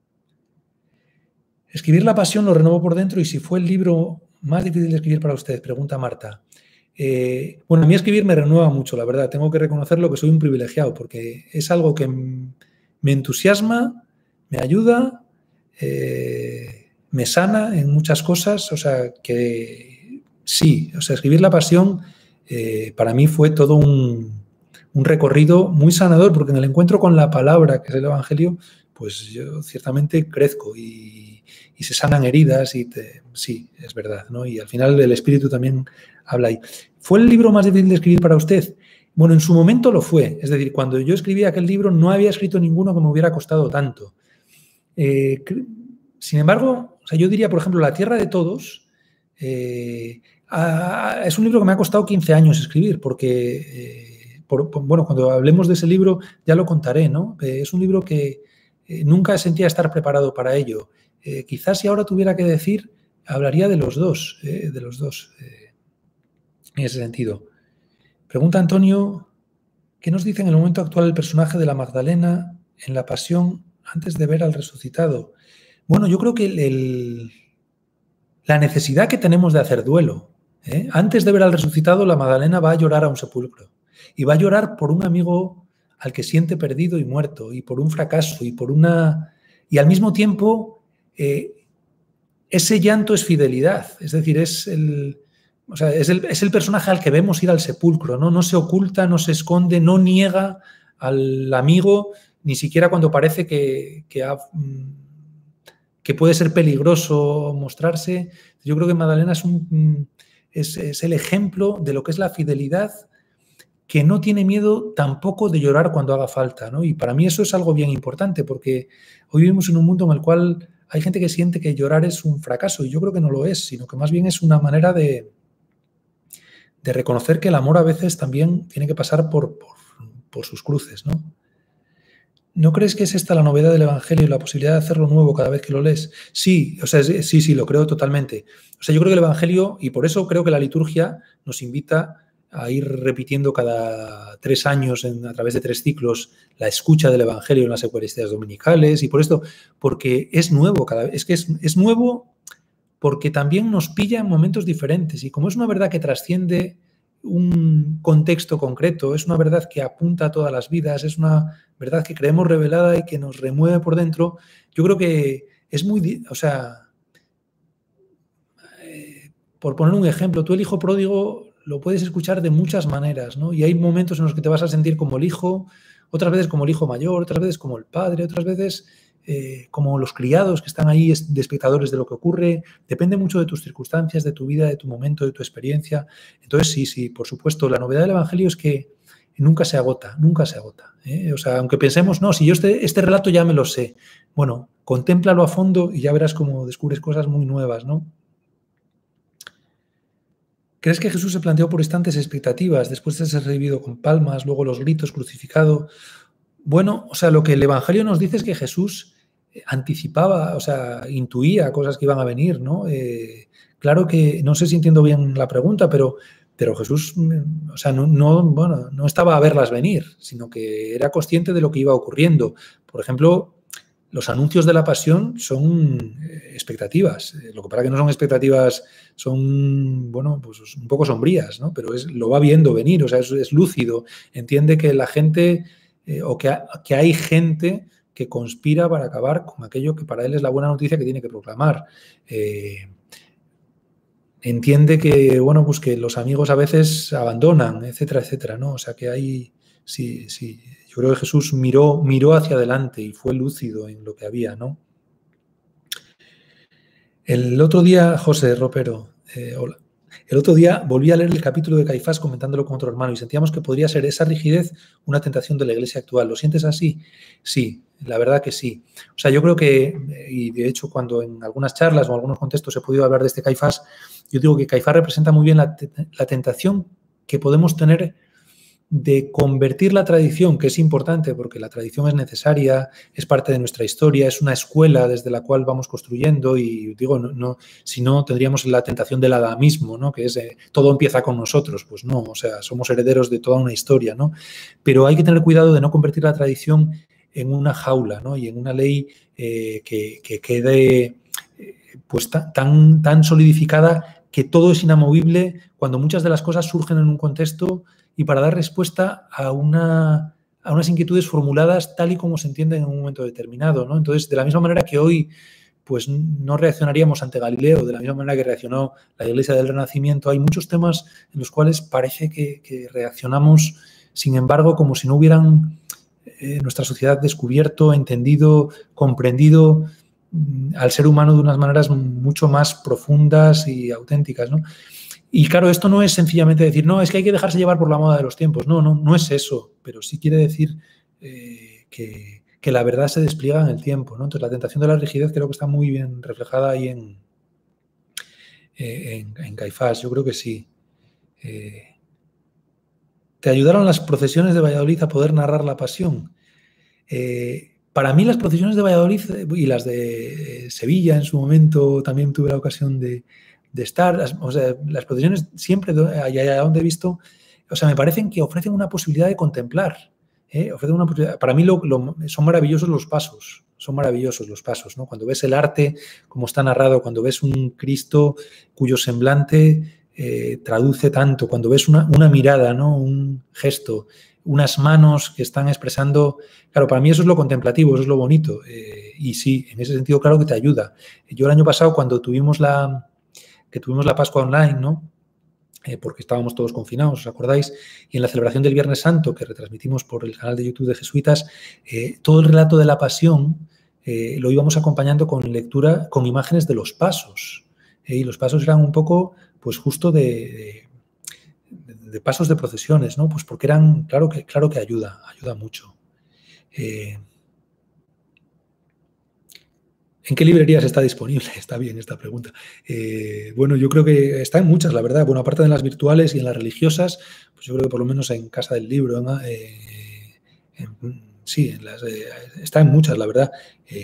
Escribir la Pasión lo renovó por dentro y si fue el libro más difícil de escribir para usted, pregunta Marta. Bueno, a mí escribir me renueva mucho, la verdad. Tengo que reconocerlo que soy un privilegiado porque es algo que me entusiasma, me ayuda, me sana en muchas cosas. O sea, que sí, o sea, escribir la Pasión para mí fue todo un recorrido muy sanador porque en el encuentro con la palabra, que es el Evangelio, pues yo ciertamente crezco y se sanan heridas y sí, es verdad, ¿no? Y al final el Espíritu también habla ahí. ¿Fue el libro más difícil de escribir para usted? Bueno, en su momento lo fue. Es decir, cuando yo escribí aquel libro no había escrito ninguno que me hubiera costado tanto. Sin embargo, o sea, yo diría, por ejemplo, La Tierra de Todos es un libro que me ha costado 15 años escribir porque, bueno, cuando hablemos de ese libro ya lo contaré, ¿no? Es un libro que nunca sentía estar preparado para ello. Quizás si ahora tuviera que decir, hablaría de los dos, en ese sentido. Pregunta Antonio, ¿qué nos dice en el momento actual el personaje de la Magdalena en la Pasión antes de ver al resucitado? Bueno, yo creo que la necesidad que tenemos de hacer duelo. Antes de ver al resucitado, la Magdalena va a llorar a un sepulcro y va a llorar por un amigo al que siente perdido y muerto y por un fracaso y al mismo tiempo ese llanto es fidelidad, es decir, es el personaje al que vemos ir al sepulcro, ¿no? No se oculta, no se esconde, no niega al amigo, ni siquiera cuando parece que puede ser peligroso mostrarse. Yo creo que Magdalena es el ejemplo de lo que es la fidelidad, que no tiene miedo tampoco de llorar cuando haga falta, ¿no? Y para mí eso es algo bien importante, porque hoy vivimos en un mundo en el cual hay gente que siente que llorar es un fracaso, y yo creo que no lo es, sino que más bien es una manera de reconocer que el amor a veces también tiene que pasar por sus cruces, ¿no? ¿No crees que es esta la novedad del Evangelio y la posibilidad de hacerlo nuevo cada vez que lo lees? Sí, o sea, sí, lo creo totalmente. O sea, yo creo que el Evangelio, y por eso creo que la liturgia nos invita a ir repitiendo cada 3 años a través de 3 ciclos la escucha del Evangelio en las Eucaristías dominicales, y por esto, porque es nuevo cada vez, es nuevo porque también nos pilla en momentos diferentes, y como es una verdad que trasciende un contexto concreto, es una verdad que apunta a todas las vidas, es una verdad que creemos revelada y que nos remueve por dentro, yo creo que es muy, o sea, por poner un ejemplo, tú el hijo pródigo lo puedes escuchar de muchas maneras, ¿no? Y hay momentos en los que te vas a sentir como el hijo, otras veces como el hijo mayor, otras veces como el padre, otras veces como los criados que están ahí de espectadores de lo que ocurre. Depende mucho de tus circunstancias, de tu vida, de tu momento, de tu experiencia. Entonces, sí, por supuesto, la novedad del Evangelio es que nunca se agota, nunca se agota. O sea, aunque pensemos, no, si yo este relato ya me lo sé, bueno, contémplalo a fondo y ya verás cómo descubres cosas muy nuevas, ¿no? ¿Crees que Jesús se planteó por instantes expectativas después de ser recibido con palmas, luego los gritos, crucificado? Bueno, o sea, lo que el Evangelio nos dice es que Jesús anticipaba, o sea, intuía cosas que iban a venir, ¿no? Claro que, no sé si entiendo bien la pregunta, pero Jesús, o sea, no estaba a verlas venir, sino que era consciente de lo que iba ocurriendo. Por ejemplo, los anuncios de la pasión son expectativas. Lo que pasa es que no son expectativas, son, bueno, pues un poco sombrías, ¿no? Pero lo va viendo venir, o sea, es lúcido. Entiende que la gente, o que hay gente que conspira para acabar con aquello que para él es la buena noticia que tiene que proclamar. Entiende que, bueno, pues que los amigos a veces abandonan, etcétera, etcétera, ¿no? O sea, que hay, sí. Yo creo que Jesús miró hacia adelante y fue lúcido en lo que había, ¿no? El otro día, José Ropero, hola. El otro día volví a leer el capítulo de Caifás comentándolo con otro hermano y sentíamos que podría ser esa rigidez una tentación de la Iglesia actual. ¿Lo sientes así? Sí, la verdad que sí. O sea, yo creo que, y de hecho cuando en algunas charlas o en algunos contextos he podido hablar de este Caifás, yo digo que Caifás representa muy bien la tentación que podemos tener de convertir la tradición, que es importante porque la tradición es necesaria, es parte de nuestra historia, es una escuela desde la cual vamos construyendo y digo, si no tendríamos la tentación del adamismo, ¿no? Que es todo empieza con nosotros, pues no, o sea, somos herederos de toda una historia, ¿no? Pero hay que tener cuidado de no convertir la tradición en una jaula, ¿no? Y en una ley que quede pues tan solidificada que todo es inamovible cuando muchas de las cosas surgen en un contexto y para dar respuesta a unas inquietudes formuladas tal y como se entienden en un momento determinado, ¿no? Entonces, de la misma manera que hoy pues no reaccionaríamos ante Galileo, de la misma manera que reaccionó la Iglesia del Renacimiento, hay muchos temas en los cuales parece que reaccionamos, sin embargo, como si no hubieran nuestra sociedad descubierto, entendido, comprendido al ser humano de unas maneras mucho más profundas y auténticas, ¿no? Y claro, esto no es sencillamente decir, no, es que hay que dejarse llevar por la moda de los tiempos. No es eso, pero sí quiere decir que la verdad se despliega en el tiempo, ¿no? Entonces, la tentación de la rigidez creo que está muy bien reflejada ahí en Caifás, yo creo que sí. ¿Te ayudaron las procesiones de Valladolid a poder narrar la pasión? Para mí las procesiones de Valladolid y las de Sevilla en su momento también tuve la ocasión de estar, las procesiones siempre, allá donde he visto, o sea, me parecen que ofrecen una posibilidad de contemplar. Para mí son maravillosos los pasos, ¿no? Cuando ves el arte, como está narrado, cuando ves un Cristo cuyo semblante traduce tanto, cuando ves una mirada, ¿no? Un gesto, unas manos que están expresando. Claro, para mí eso es lo contemplativo, eso es lo bonito. Y sí, en ese sentido, claro que te ayuda. Yo el año pasado, cuando tuvimos la Pascua online, ¿no? Porque estábamos todos confinados, ¿os acordáis? Y en la celebración del Viernes Santo, que retransmitimos por el canal de YouTube de Jesuitas, todo el relato de la Pasión lo íbamos acompañando con lectura, con imágenes de los pasos. Y los pasos eran un poco, pues justo de pasos de procesiones, ¿no? Pues porque eran, claro que ayuda mucho. ¿En qué librerías está disponible? Está bien esta pregunta. Bueno, yo creo que está en muchas, la verdad. Bueno, aparte de las virtuales y en las religiosas, pues yo creo que por lo menos en Casa del Libro, ¿no? Sí, está en muchas, la verdad.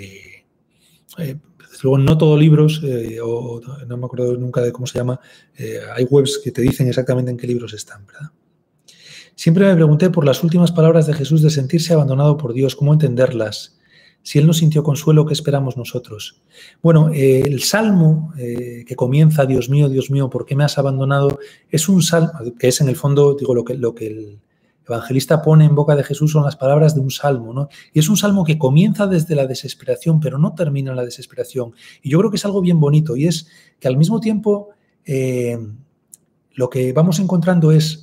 Luego, no todos libros, o no me acuerdo nunca de cómo se llama, hay webs que te dicen exactamente en qué libros están, ¿verdad? Siempre me pregunté por las últimas palabras de Jesús de sentirse abandonado por Dios, cómo entenderlas. Si Él no sintió consuelo, ¿qué esperamos nosotros? Bueno, el salmo que comienza, Dios mío, ¿por qué me has abandonado? Es un salmo que es en el fondo, digo, lo que el evangelista pone en boca de Jesús son las palabras de un salmo, ¿no? Y es un salmo que comienza desde la desesperación, pero no termina en la desesperación. Y yo creo que es algo bien bonito, y es que al mismo tiempo lo que vamos encontrando es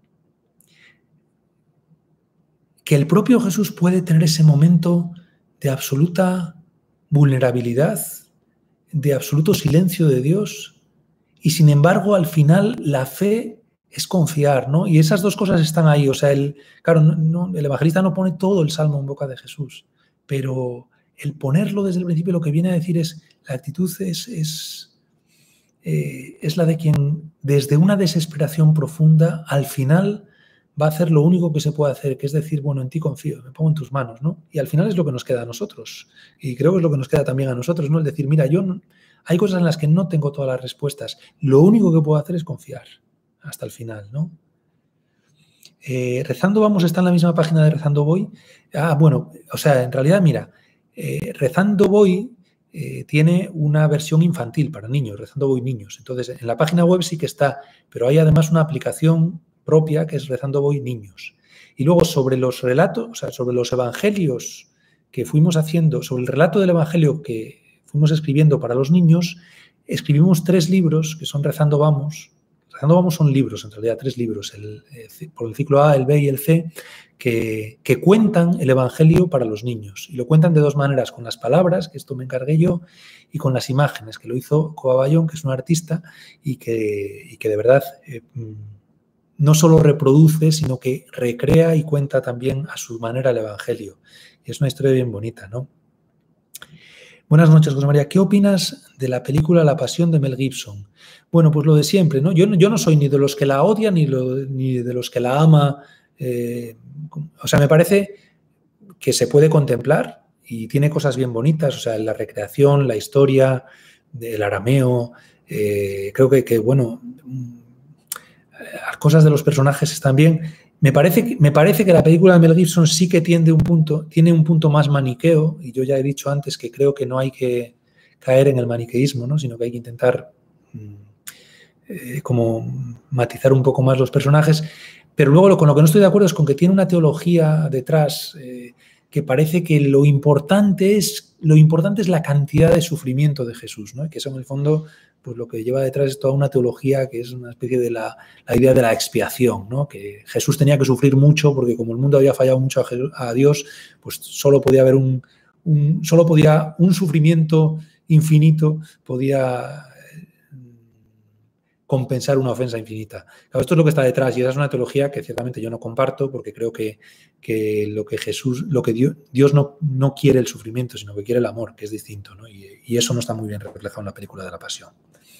que el propio Jesús puede tener ese momento de absoluta vulnerabilidad, de absoluto silencio de Dios, y sin embargo, al final, la fe es confiar, ¿no? Y esas dos cosas están ahí. O sea, el evangelista no pone todo el salmo en boca de Jesús, pero el ponerlo desde el principio lo que viene a decir es, la actitud es la de quien desde una desesperación profunda, al final va a hacer lo único que se puede hacer, que es decir, bueno, en ti confío, me pongo en tus manos, ¿no? Y al final es lo que nos queda a nosotros. Y creo que es lo que nos queda también a nosotros, ¿no? El decir, mira, hay cosas en las que no tengo todas las respuestas. Lo único que puedo hacer es confiar hasta el final, ¿no? Rezando Vamos está en la misma página de Rezando Voy. Bueno, o sea, en realidad, mira, Rezando Voy tiene una versión infantil para niños, Rezando Voy Niños. Entonces, en la página web sí que está, pero hay además una aplicación propia que es Rezando Voy Niños. Y luego sobre los relatos, o sea, sobre los evangelios que fuimos haciendo, sobre el relato del evangelio que fuimos escribiendo para los niños, escribimos 3 libros que son Rezando Vamos. Rezando Vamos son libros, en realidad 3 libros, por el ciclo A, el B y el C, que cuentan el evangelio para los niños. Y lo cuentan de 2 maneras, con las palabras, que esto me encargué yo, y con las imágenes, que lo hizo Coba Bayón, que es un artista, y que de verdad no solo reproduce, sino que recrea y cuenta también a su manera el evangelio. Y es una historia bien bonita, ¿no? Buenas noches, José María. ¿Qué opinas de la película La Pasión de Mel Gibson? Bueno, pues lo de siempre, ¿no? Yo no soy ni de los que la odian ni de los que la ama O sea, me parece que se puede contemplar y tiene cosas bien bonitas, o sea, la recreación, la historia, el arameo, creo que bueno, las cosas de los personajes están bien. Me parece que la película de Mel Gibson sí que tiene un punto más maniqueo, y yo ya he dicho antes que creo que no hay que caer en el maniqueísmo, ¿no? Sino que hay que intentar como matizar un poco más los personajes, pero luego con lo que no estoy de acuerdo es con que tiene una teología detrás que parece que lo importante es la cantidad de sufrimiento de Jesús, ¿no? Que eso en el fondo pues lo que lleva detrás es toda una teología que es una especie de la idea de la expiación, ¿no? Que Jesús tenía que sufrir mucho porque como el mundo había fallado mucho a Dios, pues solo podía haber un sufrimiento infinito podía compensar una ofensa infinita. Claro, esto es lo que está detrás y esa es una teología que ciertamente yo no comparto porque creo que Dios no quiere el sufrimiento, sino que quiere el amor, que es distinto, ¿no? Y eso no está muy bien reflejado en la película de la Pasión.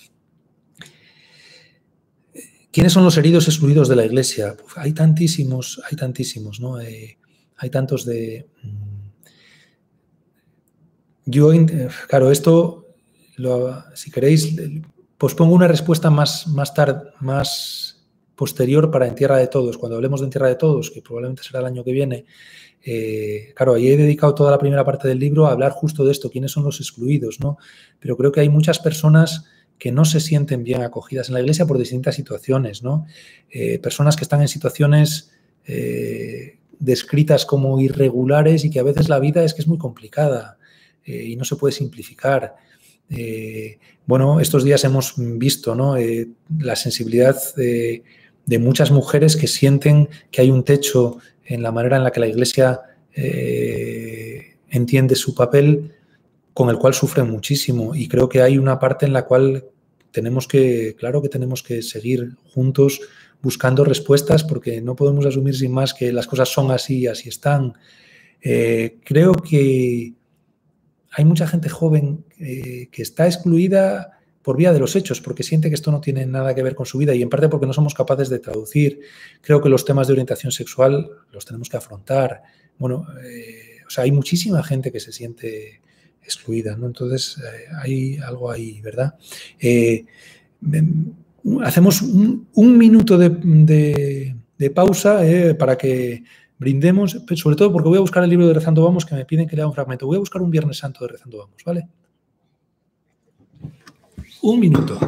¿Quiénes son los heridos excluidos de la Iglesia? Uf, hay tantísimos, ¿no? Hay tantos de... Claro, esto, si queréis, pues pongo una respuesta más posterior para En Tierra de Todos. Cuando hablemos de En Tierra de Todos, que probablemente será el año que viene, claro, ahí he dedicado toda la primera parte del libro a hablar justo de esto, quiénes son los excluidos, ¿no? Pero creo que hay muchas personas que no se sienten bien acogidas en la Iglesia por distintas situaciones, ¿no? Personas que están en situaciones descritas como irregulares y que a veces la vida es que es muy complicada y no se puede simplificar. Bueno, estos días hemos visto, ¿no? La sensibilidad de muchas mujeres que sienten que hay un techo en la manera en la que la Iglesia entiende su papel, con el cual sufren muchísimo. Y creo que hay una parte en la cual tenemos que seguir juntos buscando respuestas porque no podemos asumir sin más que las cosas son así y así están. Creo que hay mucha gente joven que está excluida por vía de los hechos, porque siente que esto no tiene nada que ver con su vida y en parte porque no somos capaces de traducir. Creo que los temas de orientación sexual los tenemos que afrontar. Bueno, o sea, hay muchísima gente que se siente excluida, ¿no? Entonces, hay algo ahí, ¿verdad? Hacemos un minuto de pausa para que brindemos, sobre todo porque voy a buscar el libro de Rezando Vamos, que me piden que lea un fragmento. Voy a buscar un Viernes Santo de Rezando Vamos, ¿vale? Un minuto.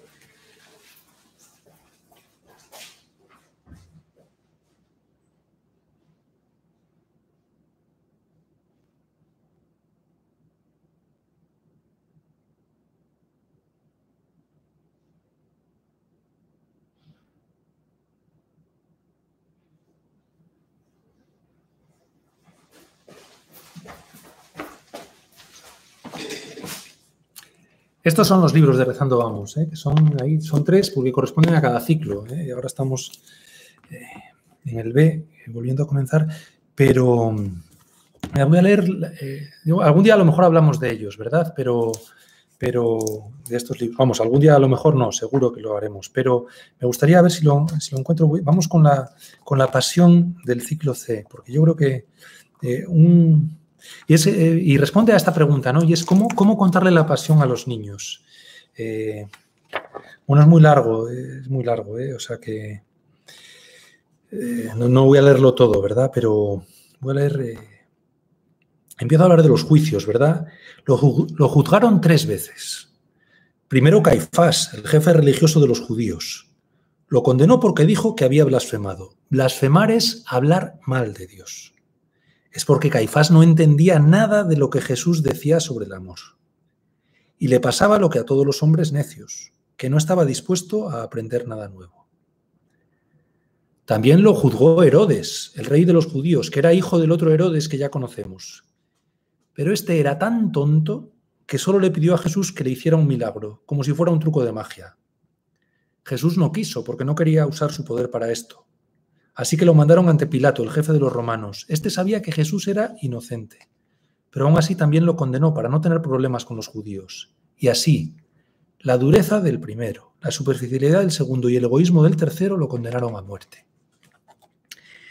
Estos son los libros de Rezando Vamos, que son 3 porque corresponden a cada ciclo. Y ahora estamos en el B, volviendo a comenzar, pero voy a leer, algún día a lo mejor hablamos de ellos, ¿verdad? Pero de estos libros, vamos, algún día a lo mejor no, seguro que lo haremos, pero me gustaría ver si lo encuentro. Vamos con la pasión del ciclo C, porque yo creo que y responde a esta pregunta, ¿no? Y es ¿cómo contarle la pasión a los niños? Bueno, es muy largo, o sea que no voy a leerlo todo, ¿verdad? Pero voy a leer... empiezo a hablar de los juicios, ¿verdad? Lo juzgaron 3 veces. Primero Caifás, el jefe religioso de los judíos. Lo condenó porque dijo que había blasfemado. Blasfemar es hablar mal de Dios. Es porque Caifás no entendía nada de lo que Jesús decía sobre el amor. Y le pasaba lo que a todos los hombres necios, que no estaba dispuesto a aprender nada nuevo. También lo juzgó Herodes, el rey de los judíos, que era hijo del otro Herodes que ya conocemos. Pero este era tan tonto que solo le pidió a Jesús que le hiciera un milagro, como si fuera un truco de magia. Jesús no quiso, porque no quería usar su poder para esto. Así que lo mandaron ante Pilato, el jefe de los romanos. Este sabía que Jesús era inocente, pero aún así también lo condenó para no tener problemas con los judíos. Y así, la dureza del primero, la superficialidad del segundo y el egoísmo del tercero lo condenaron a muerte.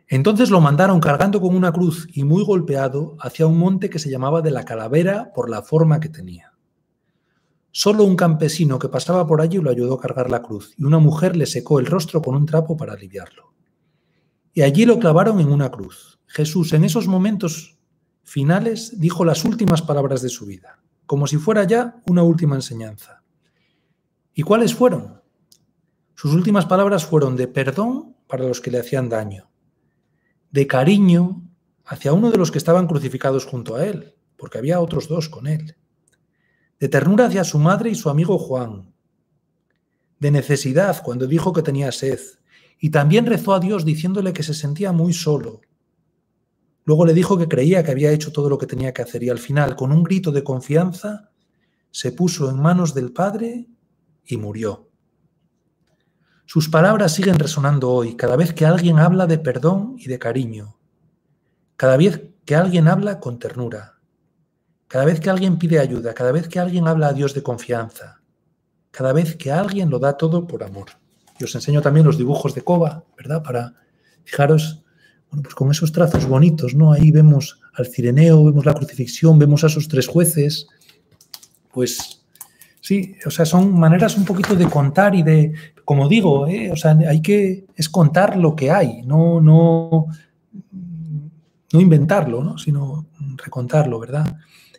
Entonces lo mandaron cargando con una cruz y muy golpeado hacia un monte que se llamaba de la Calavera por la forma que tenía. Solo un campesino que pasaba por allí lo ayudó a cargar la cruz y una mujer le secó el rostro con un trapo para aliviarlo. Y allí lo clavaron en una cruz. Jesús, en esos momentos finales, dijo las últimas palabras de su vida, como si fuera ya una última enseñanza. ¿Y cuáles fueron? Sus últimas palabras fueron de perdón para los que le hacían daño, de cariño hacia uno de los que estaban crucificados junto a él, porque había otros dos con él, de ternura hacia su madre y su amigo Juan, de necesidad cuando dijo que tenía sed, y también rezó a Dios diciéndole que se sentía muy solo. Luego le dijo que creía que había hecho todo lo que tenía que hacer y al final, con un grito de confianza, se puso en manos del Padre y murió. Sus palabras siguen resonando hoy, cada vez que alguien habla de perdón y de cariño, cada vez que alguien habla con ternura, cada vez que alguien pide ayuda, cada vez que alguien habla a Dios de confianza, cada vez que alguien lo da todo por amor. Y os enseño también los dibujos de Coba, ¿verdad? Para, fijaros, bueno, pues con esos trazos bonitos, ¿no? Ahí vemos al Cireneo, vemos la crucifixión, vemos a esos tres jueces. Pues sí, o sea, son maneras un poquito de contar y de, como digo, o sea, es contar lo que hay, no inventarlo, ¿no? Sino recontarlo, ¿verdad?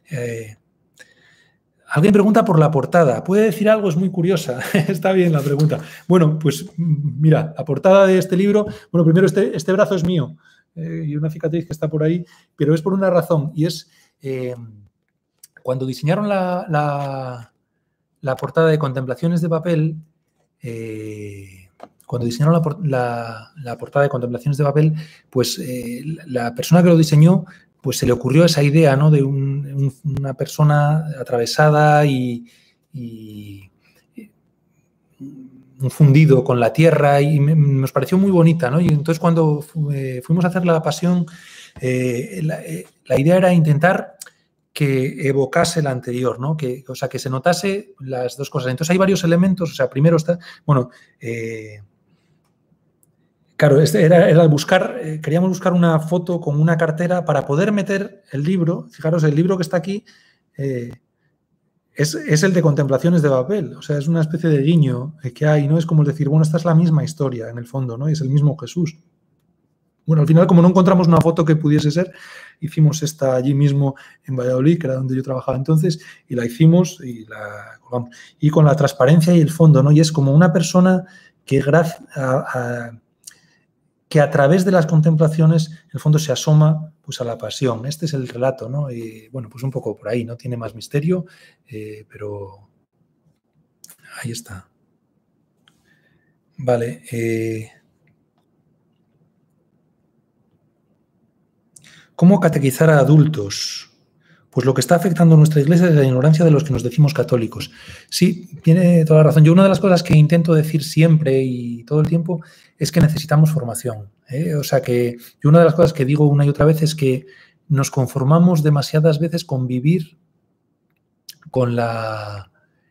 Alguien pregunta por la portada. ¿Puede decir algo? Es muy curiosa. Está bien la pregunta. Bueno, pues mira, la portada de este libro, bueno, primero este brazo es mío y una cicatriz que está por ahí, pero es por una razón y es cuando diseñaron la portada de Contemplaciones de Papel, la portada de Contemplaciones de Papel, pues la persona que lo diseñó, pues se le ocurrió esa idea, ¿no? De una persona atravesada y un fundido con la tierra y nos pareció muy bonita, ¿no? Y entonces cuando fuimos a hacer la pasión, la idea era intentar que evocase la anterior, ¿no? O sea, que se notase las dos cosas. Entonces hay varios elementos, o sea, primero está, bueno, claro, era buscar, queríamos buscar una foto con una cartera para poder meter el libro. Fijaros, el libro que está aquí es el de Contemplaciones de Papel. O sea, es una especie de guiño que hay, ¿no? Es como decir, bueno, esta es la misma historia en el fondo, ¿no? Y es el mismo Jesús. Bueno, al final, como no encontramos una foto que pudiese ser, hicimos esta allí mismo en Valladolid, que era donde yo trabajaba entonces, y la hicimos y la colgamos. Y con la transparencia y el fondo, ¿no? Y es como una persona que a través de las contemplaciones, en el fondo se asoma pues, a la pasión. Este es el relato, ¿no? Y bueno, pues un poco por ahí, no tiene más misterio, pero ahí está. Vale. ¿Cómo catequizar a adultos? Pues lo que está afectando a nuestra iglesia es la ignorancia de los que nos decimos católicos. Sí, tiene toda la razón. Yo una de las cosas que intento decir siempre y todo el tiempo es que necesitamos formación. O sea, que yo una de las cosas que digo una y otra vez es que nos conformamos demasiadas veces con vivir con la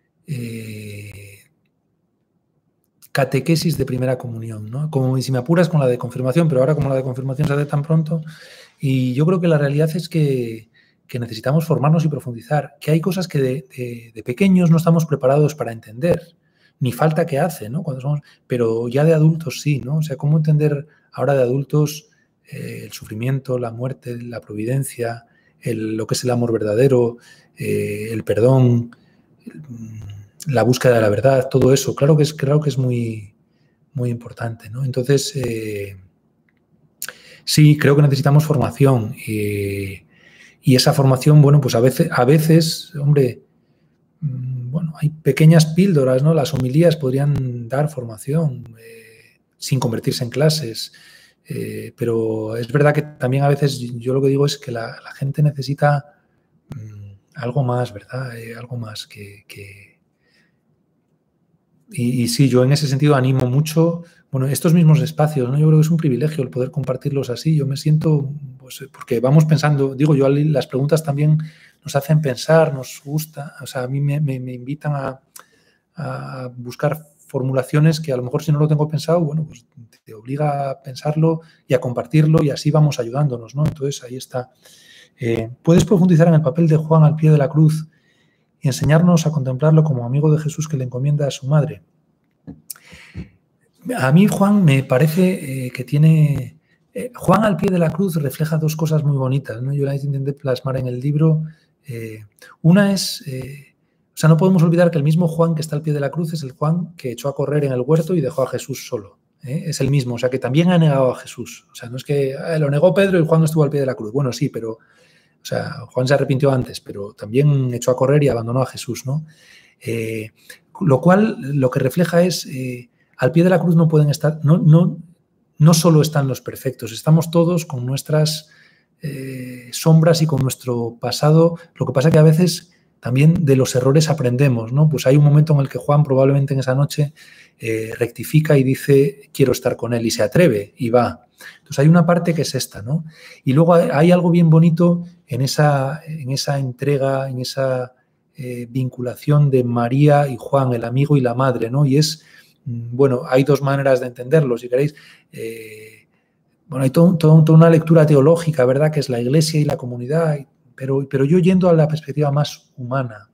catequesis de primera comunión, ¿no? Como si me apuras con la de confirmación, pero ahora como la de confirmación se hace tan pronto. Y yo creo que la realidad es que necesitamos formarnos y profundizar, que hay cosas que de pequeños no estamos preparados para entender, ni falta que hace, ¿no? Pero ya de adultos sí, ¿no? O sea, cómo entender ahora de adultos el sufrimiento, la muerte, la providencia, lo que es el amor verdadero, el perdón, la búsqueda de la verdad, todo eso, claro que es muy, muy importante, ¿no? Entonces, sí, creo que necesitamos formación y esa formación, bueno, pues a veces, hombre, bueno, hay pequeñas píldoras, ¿no? Las homilías podrían dar formación sin convertirse en clases, pero es verdad que también a veces yo lo que digo es que la gente necesita algo más, ¿verdad? Algo más Y sí, yo en ese sentido animo mucho, bueno, estos mismos espacios, ¿no? Yo creo que es un privilegio el poder compartirlos así. Yo me siento, pues, porque vamos pensando, digo yo, las preguntas también nos hacen pensar, nos gusta, o sea, a mí me invitan a buscar formulaciones que a lo mejor si no lo tengo pensado, bueno, pues te obliga a pensarlo y a compartirlo y así vamos ayudándonos, ¿no? Entonces, ahí está. ¿Puedes profundizar en el papel de Juan al pie de la cruz y enseñarnos a contemplarlo como amigo de Jesús que le encomienda a su madre? A mí Juan me parece que tiene... Juan al pie de la cruz refleja dos cosas muy bonitas, ¿no? Yo las intenté plasmar en el libro. Una es... o sea, no podemos olvidar que el mismo Juan que está al pie de la cruz es el Juan que echó a correr en el huerto y dejó a Jesús solo. Es el mismo, o sea, que también ha negado a Jesús. O sea, no es que lo negó Pedro y Juan no estuvo al pie de la cruz. Bueno, sí, pero... O sea, Juan se arrepintió antes, pero también echó a correr y abandonó a Jesús, ¿no? Lo cual lo que refleja es, al pie de la cruz no pueden estar, no solo están los perfectos, estamos todos con nuestras sombras y con nuestro pasado. Lo que pasa es que a veces también de los errores aprendemos, ¿no? Pues hay un momento en el que Juan probablemente en esa noche rectifica y dice, quiero estar con él, y se atreve y va. Entonces hay una parte que es esta, ¿no? Y luego hay algo bien bonito en esa entrega, en esa vinculación de María y Juan, el amigo y la madre, ¿no? Y es, bueno, hay dos maneras de entenderlo, si queréis. Bueno, hay toda una lectura teológica, ¿verdad? Que es la iglesia y la comunidad, pero yo yendo a la perspectiva más humana.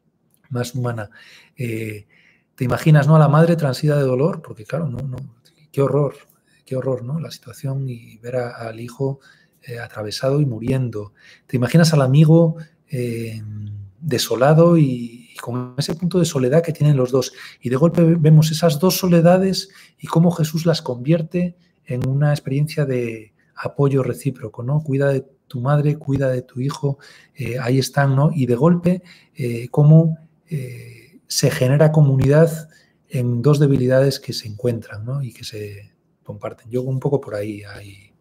¿Te imaginas, no, a la madre transida de dolor? Porque claro, qué horror, ¿no? La situación y ver al hijo atravesado y muriendo. ¿Te imaginas al amigo desolado y con ese punto de soledad que tienen los dos? Y de golpe vemos esas dos soledades y cómo Jesús las convierte en una experiencia de apoyo recíproco, ¿no? Cuida de tu madre, cuida de tu hijo, ahí están, ¿no? Y de golpe, cómo se genera comunidad en dos debilidades que se encuentran, ¿no? Y que se comparten. Yo un poco por ahí hay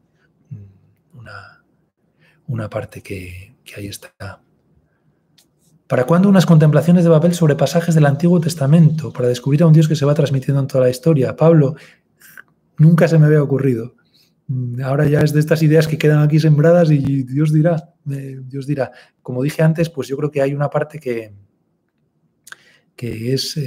una parte que ahí está. ¿Para cuándo unas contemplaciones de papel sobre pasajes del Antiguo Testamento para descubrir a un Dios que se va transmitiendo en toda la historia? Pablo, nunca se me había ocurrido. Ahora ya es de estas ideas que quedan aquí sembradas y Dios dirá. Como dije antes, pues yo creo que hay una parte que es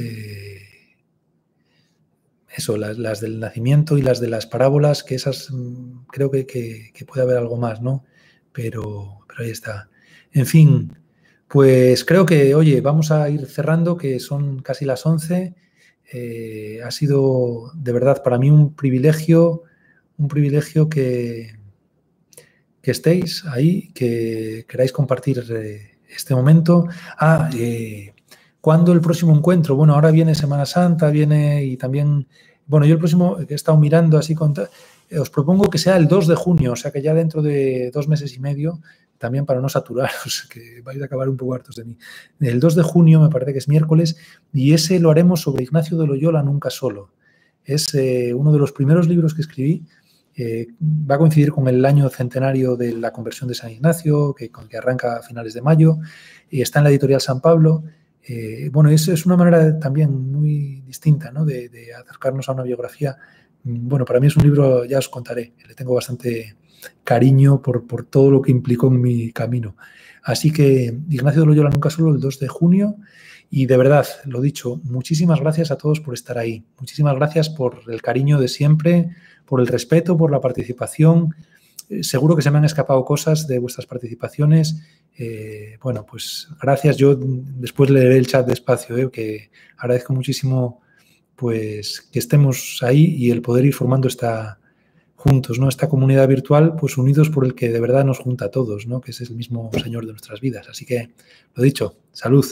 eso, las del nacimiento y las de las parábolas, que esas creo que puede haber algo más, ¿no? Pero ahí está. En fin, pues creo que, oye, vamos a ir cerrando, que son casi las 11. Ha sido de verdad para mí un privilegio que estéis ahí, que queráis compartir este momento. ¿Cuándo el próximo encuentro? Bueno, ahora viene Semana Santa, viene y también... Bueno, yo el próximo que he estado mirando así, os propongo que sea el 2 de junio, o sea que ya dentro de 2 meses y medio, también para no saturaros, que vais a acabar un poco hartos de mí. El 2 de junio me parece que es miércoles y ese lo haremos sobre Ignacio de Loyola Nunca Solo. Es uno de los primeros libros que escribí. Va a coincidir con el año centenario de la conversión de San Ignacio, que arranca a finales de mayo, y está en la editorial San Pablo. Bueno, eso es una manera también muy distinta, ¿no? de acercarnos a una biografía. Bueno, para mí es un libro, ya os contaré, le tengo bastante cariño por todo lo que implicó en mi camino. Así que Ignacio de Loyola Nunca Solo, el 2 de junio. Y de verdad, lo dicho, muchísimas gracias a todos por estar ahí. Muchísimas gracias por el cariño de siempre, por el respeto, por la participación. Seguro que se me han escapado cosas de vuestras participaciones. Bueno, pues gracias. Yo después leeré el chat despacio, que agradezco muchísimo pues que estemos ahí y el poder ir formando juntos, ¿no? Esta comunidad virtual, pues unidos por el que de verdad nos junta a todos, ¿no? Que es el mismo Señor de nuestras vidas. Así que, lo dicho, salud.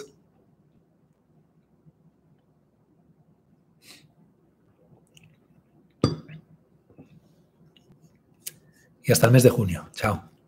Y hasta el mes de junio. Chao.